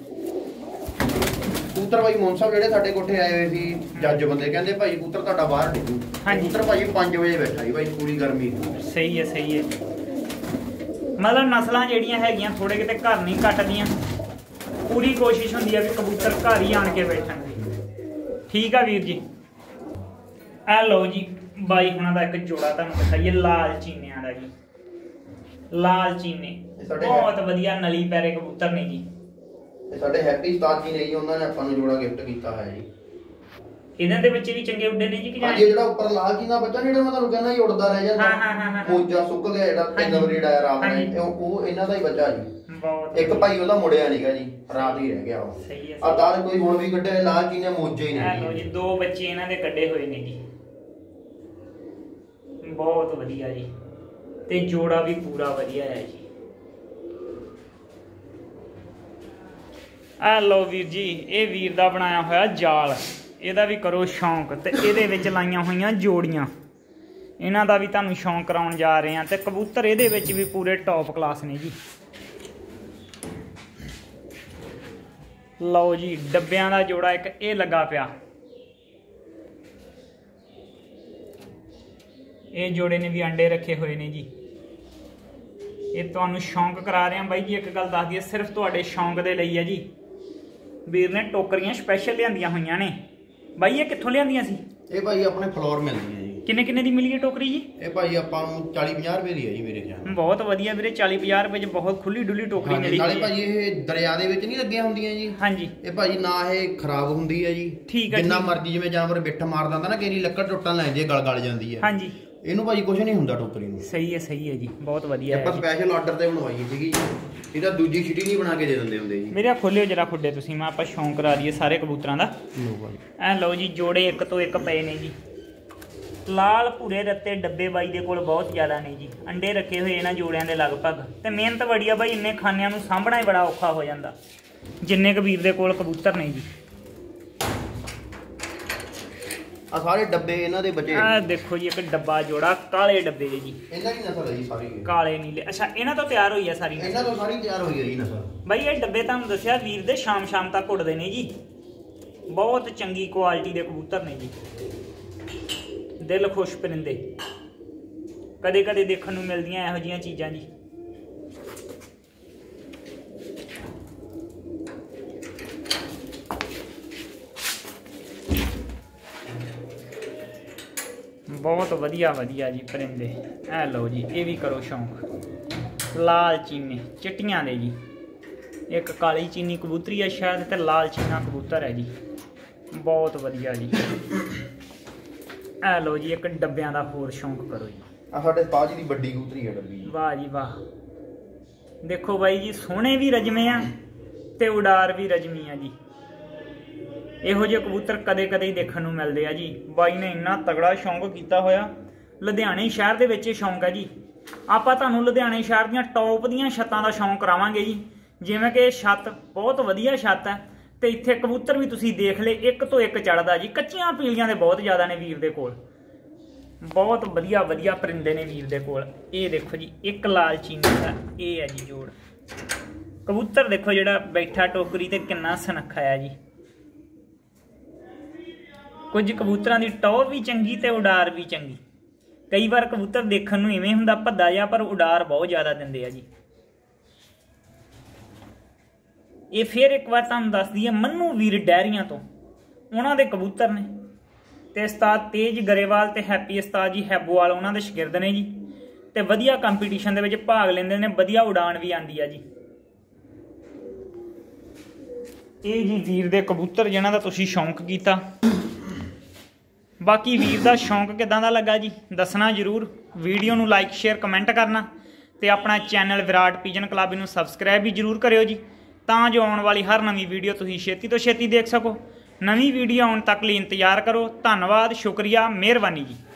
ਕਬੂਤਰ ਭਾਈ ਮੋਹਨ ਸਾਹਿਬ ਜਿਹੜੇ ਸਾਡੇ ਕੋਠੇ ਆਏ ਹੋਏ ਸੀ ਜੱਜ ਬੰਦੇ, ਕਹਿੰਦੇ ਭਾਈ ਕਬੂਤਰ ਤੁਹਾਡਾ ਬਾਹਰ ਡਿੱਗੂ। ਕਬੂਤਰ ਭਾਜੀ 5 ਵਜੇ ਬੈਠਾ ਜੀ ਭਾਈ, ਪੂਰੀ ਗਰਮੀ। ਸਹੀ ਹੈ ਸਹੀ ਹੈ। ਮਤਲਬ ਨਸਲਾਂ ਜਿਹੜੀਆਂ ਹੈਗੀਆਂ ਥੋੜੇ ਕਿਤੇ ਘਰ ਨਹੀਂ ਕੱਟਦੀਆਂ, ਪੂਰੀ ਕੋਸ਼ਿਸ਼ ਹੁੰਦੀ ਹੈ ਵੀ ਕਬੂਤਰ ਘਰ ਹੀ ਆਣ ਕੇ ਬੈਠਣ ਦੀ। ਠੀਕ ਆ ਵੀਰ ਜੀ। ਆ ਲਓ ਜੀ ਬਾਈ ਹੁਣਾਂ ਦਾ ਇੱਕ ਜੋੜਾ ਤੁਹਾਨੂੰ ਦਿਖਾਈਏ, ਲਾਲ ਚੀਨਿਆਂ ਦਾ ਜੀ। ਲਾਲ ਚੀਨੇ ਬਹੁਤ ਵਧੀਆ ਨਲੀ ਪੈਰੇ ਕਬੂਤਰ ਨੇ ਜੀ। ਇਹ ਸਾਡੇ ਹੈਪੀ ਉਸਤਾਦ ਜੀ ਨੇ ਜੀ, ਉਹਨਾਂ ਨੇ ਆਪਾਂ ਨੂੰ ਜੋੜਾ ਗਿਫਟ ਕੀਤਾ ਹੋਇਆ ਜੀ। ਇਹਨਾਂ ਦੇ ਬੱਚੇ ਵੀ ਚੰਗੇ ਉੱਡੇ ਨੇ ਜੀ ਕਿ ਹਾਂਜੀ, ਜਿਹੜਾ ਉੱਪਰ ਲਾਲ ਚੀਨਾ ਬੱਚਾ ਜਿਹੜਾ ਮੈਂ ਤੁਹਾਨੂੰ ਕਹਿੰਦਾ ਜੀ ਉੱਡਦਾ ਰਹਿ ਜਾਂਦਾ। ਹਾਂ ਮੋਜਾ ਸੁੱਕ ਗਿਆ ਜਿਹੜਾ 3 ਵਾਰੀ ਡਾਇਆ ਰਾਤ ਨੇ, ਉਹ ਇਹਨਾਂ ਦਾ ਹੀ ਬੱਚਾ ਜੀ। ਇੱਕ ਭਾਈ ਉਹਦਾ ਮੁੜਿਆ ਨਹੀਂਗਾ ਜੀ, ਰਾਤ ਹੀ ਰਹਿ ਗਿਆ ਉਹ। ਸਹੀ ਹੈ। ਆ ਦਾਲ ਕੋਈ ਹੁਣ ਵੀ ਕੱਢਿਆ, ਲਾਲ ਚੀਨੇ ਮੋਜੇ ਹੀ ਨੇ ਲਓ ਜੀ 2 ਬੱਚੇ ਇਹਨਾਂ ਦੇ ਕੱਢੇ ਹੋਏ ਨੇ ਜੀ, ਬਹੁਤ ਵਧੀਆ ਜੀ। ਤੇ ਜੋੜਾ ਵੀ ਪੂਰਾ ਵਧੀਆ ਹੈ ਜੀ। ਆ ਲਓ ਵੀਰ ਜੀ, ਇਹ ਵੀਰ ਦਾ ਬਣਾਇਆ ਹੋਇਆ ਜਾਲ, ਇਹਦਾ ਵੀ ਕਰੋ ਸ਼ੌਂਕ। ਤੇ ਇਹਦੇ ਵਿੱਚ ਲਾਈਆਂ ਹੋਈਆਂ ਜੋੜੀਆਂ, ਇਹਨਾਂ ਦਾ ਵੀ ਤੁਹਾਨੂੰ ਸ਼ੌਂਕ ਕਰਾਉਣ ਜਾ ਰਹੇ ਆ। ਤੇ ਕਬੂਤਰ ਇਹਦੇ ਵਿੱਚ ਵੀ ਪੂਰੇ ਟੌਪ ਕਲਾਸ ਨੇ ਜੀ। ਲਓ ਜੀ ਡੱਬਿਆਂ ਦਾ ਜੋੜਾ ਇੱਕ ਇਹ ਲੱਗਾ ਪਿਆ, ਇਹ ਜੋੜੇ ਨੇ ਵੀ ਅੰਡੇ ਰੱਖੇ ਹੋਏ ਨੇ ਜੀ। ਇਹ ਤੁਹਾਨੂੰ ਸ਼ੌਂਕ ਕਰਾ ਰਿਹਾ ਬਾਈ ਜੀ। ਇੱਕ ਗੱਲ ਦੱਸ ਦਈਏ, ਸਿਰਫ ਤੁਹਾਡੇ ਸ਼ੌਂਕ ਦੇ ਲਈ ਹੈ ਜੀ। ਵੀਰ ਨੇ ਟੋਕਰੀਆਂ ਸਪੈਸ਼ਲ ਲਿਆਂਦੀਆਂ ਹੋਈਆਂ ਨੇ। ਬਾਈ ਇਹ ਕਿੱਥੋਂ ਲਿਆਂਦੀਆਂ ਸੀ? ਇਹ ਭਾਈ ਆਪਣੇ ਫਲੋਰ ਮਿਲਦੀ ਹੈ ਜੀ। ਕਿੰਨੇ ਕਿੰਨੇ ਦੀ ਮਿਲੀ ਹੈ ਟੋਕਰੀ ਜੀ? ਇਹ ਭਾਈ ਆਪਾਂ ਨੂੰ 40-50 ਰੁਪਏ ਦੀ ਹੈ ਜੀ ਮੇਰੇ ਖਿਆਲ। ਬਹੁਤ ਵਧੀਆ ਵੀਰੇ, 40-50 ਰੁਪਏ 'ਚ ਬਹੁਤ ਖੁੱਲੀ ਡੁੱਲੀ ਟੋਕਰੀ ਮਿਲੀ। ਨਾਲੇ ਭਾਜੀ ਇਹ ਦਰਿਆ ਦੇ ਵਿੱਚ ਨਹੀਂ ਲੱਗੀਆਂ ਹੁੰਦੀਆਂ ਜੀ। ਹਾਂਜੀ। ਇਹ ਭਾਜੀ ਨਾ ਇਹ ਖਰਾਬ ਹੁੰਦੀ ਹੈ ਜੀ। ਠੀਕ ਹੈ। ਜਿੰਨਾ ਮਰਜ਼ੀ ਜਿਵੇਂ ਜਾਨਵਰ ਬਿੱਠ ਮਾਰ ਦਿੰਦਾ ਨਾ, ਕਿਹੜੀ ਲੱਕੜ ਟੁੱਟਣ ਲੱਗ ਜਾਂਦੀ ਹੈ, ਗਲ ਜਾਂਦੀ ਹੈ। ਹਾਂਜੀ। ਇਹਨੂੰ ਭਾਜੀ ਕੁਝ ਨਹੀਂ ਹੁੰਦਾ ਟੋਕਰੀ ਨੂੰ। ਸਹੀ ਹੈ ਜੀ, ਬਹੁਤ ਵਧੀਆ ਹੈ। ਆਪਾਂ ਸਪੈਸ਼ਲ ਆਰਡਰ ਤੇ ਬਣਵਾਈ ਸੀਗੀ, ਇਹਦਾ ਦੂਜੀ ਛਿਟੀ ਨਹੀਂ ਬਣਾ ਕੇ ਦੇ ਦਿੰਦੇ ਹੁੰਦੇ ਜੀ। ਮੇਰੇ ਖੋਲਿਓ ਜਰਾ ਖੁੱਡੇ ਤੁਸੀਂ, ਮੈਂ ਆਪਾਂ ਸ਼ੌਂਕ ਕਰਾ ਦਈਏ ਸਾਰੇ ਕਬੂਤਰਾਂ ਦਾ। ਐ ਲਓ ਜੀ ਜੋੜੇ ਇੱਕ ਤੋਂ ਇੱਕ ਪਏ ਨੇ ਜੀ। ਲਾਲ ਭੂਰੇ ਰੱਤੇ ਡੱਬੇ ਬਾਈ ਦੇ ਕੋਲ ਬਹੁਤ ਜ਼ਿਆਦਾ ਨੇ ਜੀ। ਅੰਡੇ ਰੱਖੇ ਹੋਏ ਇਹਨਾਂ ਜੋੜਿਆਂ ਦੇ ਲਗਭਗ। ਤੇ ਮਿਹਨਤ ਬੜੀ ਆ ਬਾਈ, ਇੰਨੇ ਖਾਨਿਆਂ ਨੂੰ ਸਾਂਭਣਾ ਹੀ ਬੜਾ ਔਖਾ ਹੋ ਜਾਂਦਾ ਜਿੰਨੇ ਕਬੀਰ ਦੇ ਕੋਲ ਕਬੂਤਰ ਨੇ ਜੀ। ਆ ਸਾਰੇ ਡੱਬੇ ਇਹਨਾਂ ਦੇ ਬਚੇ। ਆ ਦੇਖੋ ਜੀ ਇੱਕ ਡੱਬਾ ਜੋੜਾ, ਕਾਲੇ ਡੱਬੇ ਜੀ। ਇਹਨਾਂ ਦੀ ਨਸਲ ਹੈ ਜੀ ਸਾਰੀ, ਕਾਲੇ ਨੀਲੇ। ਅੱਛਾ ਇਹਨਾਂ ਤੋਂ ਤਿਆਰ ਹੋਈ ਆ ਸਾਰੀ? ਇਹਨਾਂ ਤੋਂ ਸਾਰੀ ਤਿਆਰ ਹੋਈ ਹੈ ਜੀ ਨਸਲ। ਬਾਈ ਇਹ ਡੱਬੇ ਤੁਹਾਨੂੰ ਦੱਸਿਆ ਵੀਰ ਦੇ ਸ਼ਾਮ ਤੱਕ ਉੱਡਦੇ ਨੇ ਜੀ। ਬਹੁਤ ਚੰਗੀ ਕੁਆਲਿਟੀ ਦੇ ਕਬੂਤਰ ਨੇ ਜੀ, ਦਿਲ ਖੁਸ਼ ਪਰਿੰਦੇ। ਕਦੇ ਕਦੇ ਦੇਖਣ ਨੂੰ ਮਿਲਦੀਆਂ ਇਹੋ ਜਿਹੀਆਂ ਚੀਜ਼ਾਂ ਜੀ। ਬਹੁਤ ਵਧੀਆ ਜੀ ਪਰਿੰਦੇ। ਐ ਲਓ ਜੀ ਇਹ ਵੀ ਕਰੋ ਸ਼ੌਂਕ। ਲਾਲ ਚੀਨੇ ਚਿੱਟੀਆਂ ਦੇ ਜੀ, ਇੱਕ ਕਾਲੀ ਚੀਨੀ ਕਬੂਤਰੀ ਹੈ ਸ਼ਾਇਦ, ਤੇ ਲਾਲ ਚੀਨਾ ਕਬੂਤਰ ਹੈ ਜੀ। ਬਹੁਤ ਵਧੀਆ ਜੀ। ਐ ਲਓ ਜੀ ਇੱਕ ਡੱਬਿਆਂ ਦਾ ਹੋਰ ਸ਼ੌਂਕ ਕਰੋ ਜੀ। ਆ ਸਾਡੇ ਤਾਜ ਦੀ ਵੱਡੀ ਕਬੂਤਰੀ ਹੈ ਡੱਬੀ। ਵਾਹ ਜੀ ਵਾਹ, ਦੇਖੋ ਬਾਈ ਜੀ ਸੋਹਣੇ ਵੀ ਰਜਮੇ ਆ ਤੇ ਉਡਾਰ ਵੀ ਰਜਮੀ ਆ ਜੀ। ਇਹੋ ਜਿਹੇ ਕਬੂਤਰ ਕਦੇ ਕਦੇ ਹੀ ਦੇਖਣ ਨੂੰ ਮਿਲਦੇ ਆ ਜੀ। ਬਾਈ ਨੇ ਇੰਨਾ ਤਗੜਾ ਸ਼ੌਂਕ ਕੀਤਾ ਹੋਇਆ। ਲੁਧਿਆਣੇ ਸ਼ਹਿਰ ਦੇ ਵਿੱਚ ਇਹ ਸ਼ੌਂਕ ਹੈ ਜੀ। ਆਪਾਂ ਤੁਹਾਨੂੰ ਲੁਧਿਆਣੇ ਸ਼ਹਿਰ ਦੀਆਂ ਟੌਪ ਦੀਆਂ ਛੱਤਾਂ ਦਾ ਸ਼ੌਂਕ ਕਰਾਵਾਂਗੇ ਜੀ। ਜਿਵੇਂ ਕਿ ਇਹ ਛੱਤ ਬਹੁਤ ਵਧੀਆ ਛੱਤ ਹੈ, ਤੇ ਇੱਥੇ ਕਬੂਤਰ ਵੀ ਤੁਸੀਂ ਦੇਖ ਲਏ ਇੱਕ ਤੋਂ ਇੱਕ ਚੜਦਾ ਜੀ। ਕੱਚੀਆਂ ਪੀਲੀਆਂ ਦੇ ਬਹੁਤ ਜ਼ਿਆਦਾ ਨੇ ਵੀਰ ਦੇ ਕੋਲ। ਬਹੁਤ ਵਧੀਆ ਪਰਿੰਦੇ ਨੇ ਵੀਰ ਦੇ ਕੋਲ। ਇਹ ਦੇਖੋ ਜੀ ਇੱਕ ਲਾਲ ਚੀਨੀ ਦਾ ਇਹ ਹੈ ਜੀ ਜੋੜ। ਕਬੂਤਰ ਦੇਖੋ ਜਿਹੜਾ ਬੈਠਾ ਟੋਕਰੀ ਤੇ ਕਿੰਨਾ ਸੁਨੱਖਾ ਆ ਜੀ। ਕੁਝ ਕਬੂਤਰਾਂ ਦੀ ਟੌਰ ਵੀ ਚੰਗੀ ਤੇ ਉਡਾਰ ਵੀ ਚੰਗੀ। ਕਈ ਵਾਰ ਕਬੂਤਰ ਦੇਖਣ ਨੂੰ ਇਵੇਂ ਹੁੰਦਾ ਭੱਦਾ ਜਿਹਾ, ਪਰ ਉਡਾਰ ਬਹੁਤ ਜ਼ਿਆਦਾ ਦਿੰਦੇ ਆ ਜੀ। ਇਹ ਫਿਰ ਇੱਕ ਵਾਰ ਤੁਹਾਨੂੰ ਦੱਸ ਦਈਏ ਮੰਨੂ ਵੀਰ ਡੈਰੀਆਂ ਤੋਂ ਉਹਨਾਂ ਦੇ ਕਬੂਤਰ ਨੇ ਤੇ ਉਸਤਾਦ ਤੇਜ ਗਰੇਵਾਲ ਤੇ ਹੈਪੀ ਉਸਤਾਦ ਜੀ ਹੈਬੋਵਾਲ ਉਹਨਾਂ ਦੇ ਸ਼ਾਗਿਰਦ ਨੇ ਜੀ ਤੇ ਵਧੀਆ ਕੰਪੀਟੀਸ਼ਨ ਦੇ ਵਿੱਚ ਭਾਗ ਲੈਂਦੇ ਨੇ, ਵਧੀਆ ਉਡਾਨ ਵੀ ਆਂਦੀ ਆ ਜੀ। ਇਹ ਜੀ ਵੀਰ ਦੇ ਕਬੂਤਰ ਜਿਨ੍ਹਾਂ ਦਾ ਤੁਸੀਂ ਸ਼ੌਂਕ ਕੀਤਾ। ਬਾਕੀ ਵੀਰ ਦਾ ਸ਼ੌਂਕ ਕਿਦਾਂ ਦਾ ਲੱਗਾ ਜੀ ਦੱਸਣਾ ਜ਼ਰੂਰ। ਵੀਡੀਓ ਨੂੰ ਲਾਈਕ ਸ਼ੇਅਰ ਕਮੈਂਟ ਕਰਨਾ ਤੇ ਆਪਣਾ ਚੈਨਲ ਵਿਰਾਟ ਪਿਜਨ ਕਲੱਬ ਨੂੰ ਸਬਸਕ੍ਰਾਈਬ ਵੀ ਜ਼ਰੂਰ ਕਰਿਓ ਜੀ, ਤਾਂ ਜੋ ਆਉਣ ਵਾਲੀ ਹਰ ਨਵੀਂ ਵੀਡੀਓ ਤੁਸੀਂ ਛੇਤੀ ਤੋਂ ਛੇਤੀ ਦੇਖ ਸਕੋ। ਨਵੀਂ ਵੀਡੀਓ ਆਉਣ ਤੱਕ ਲਈ ਇੰਤਜ਼ਾਰ ਕਰੋ। ਧੰਨਵਾਦ, ਸ਼ੁਕਰੀਆ, ਮਿਹਰਬਾਨੀ ਜੀ।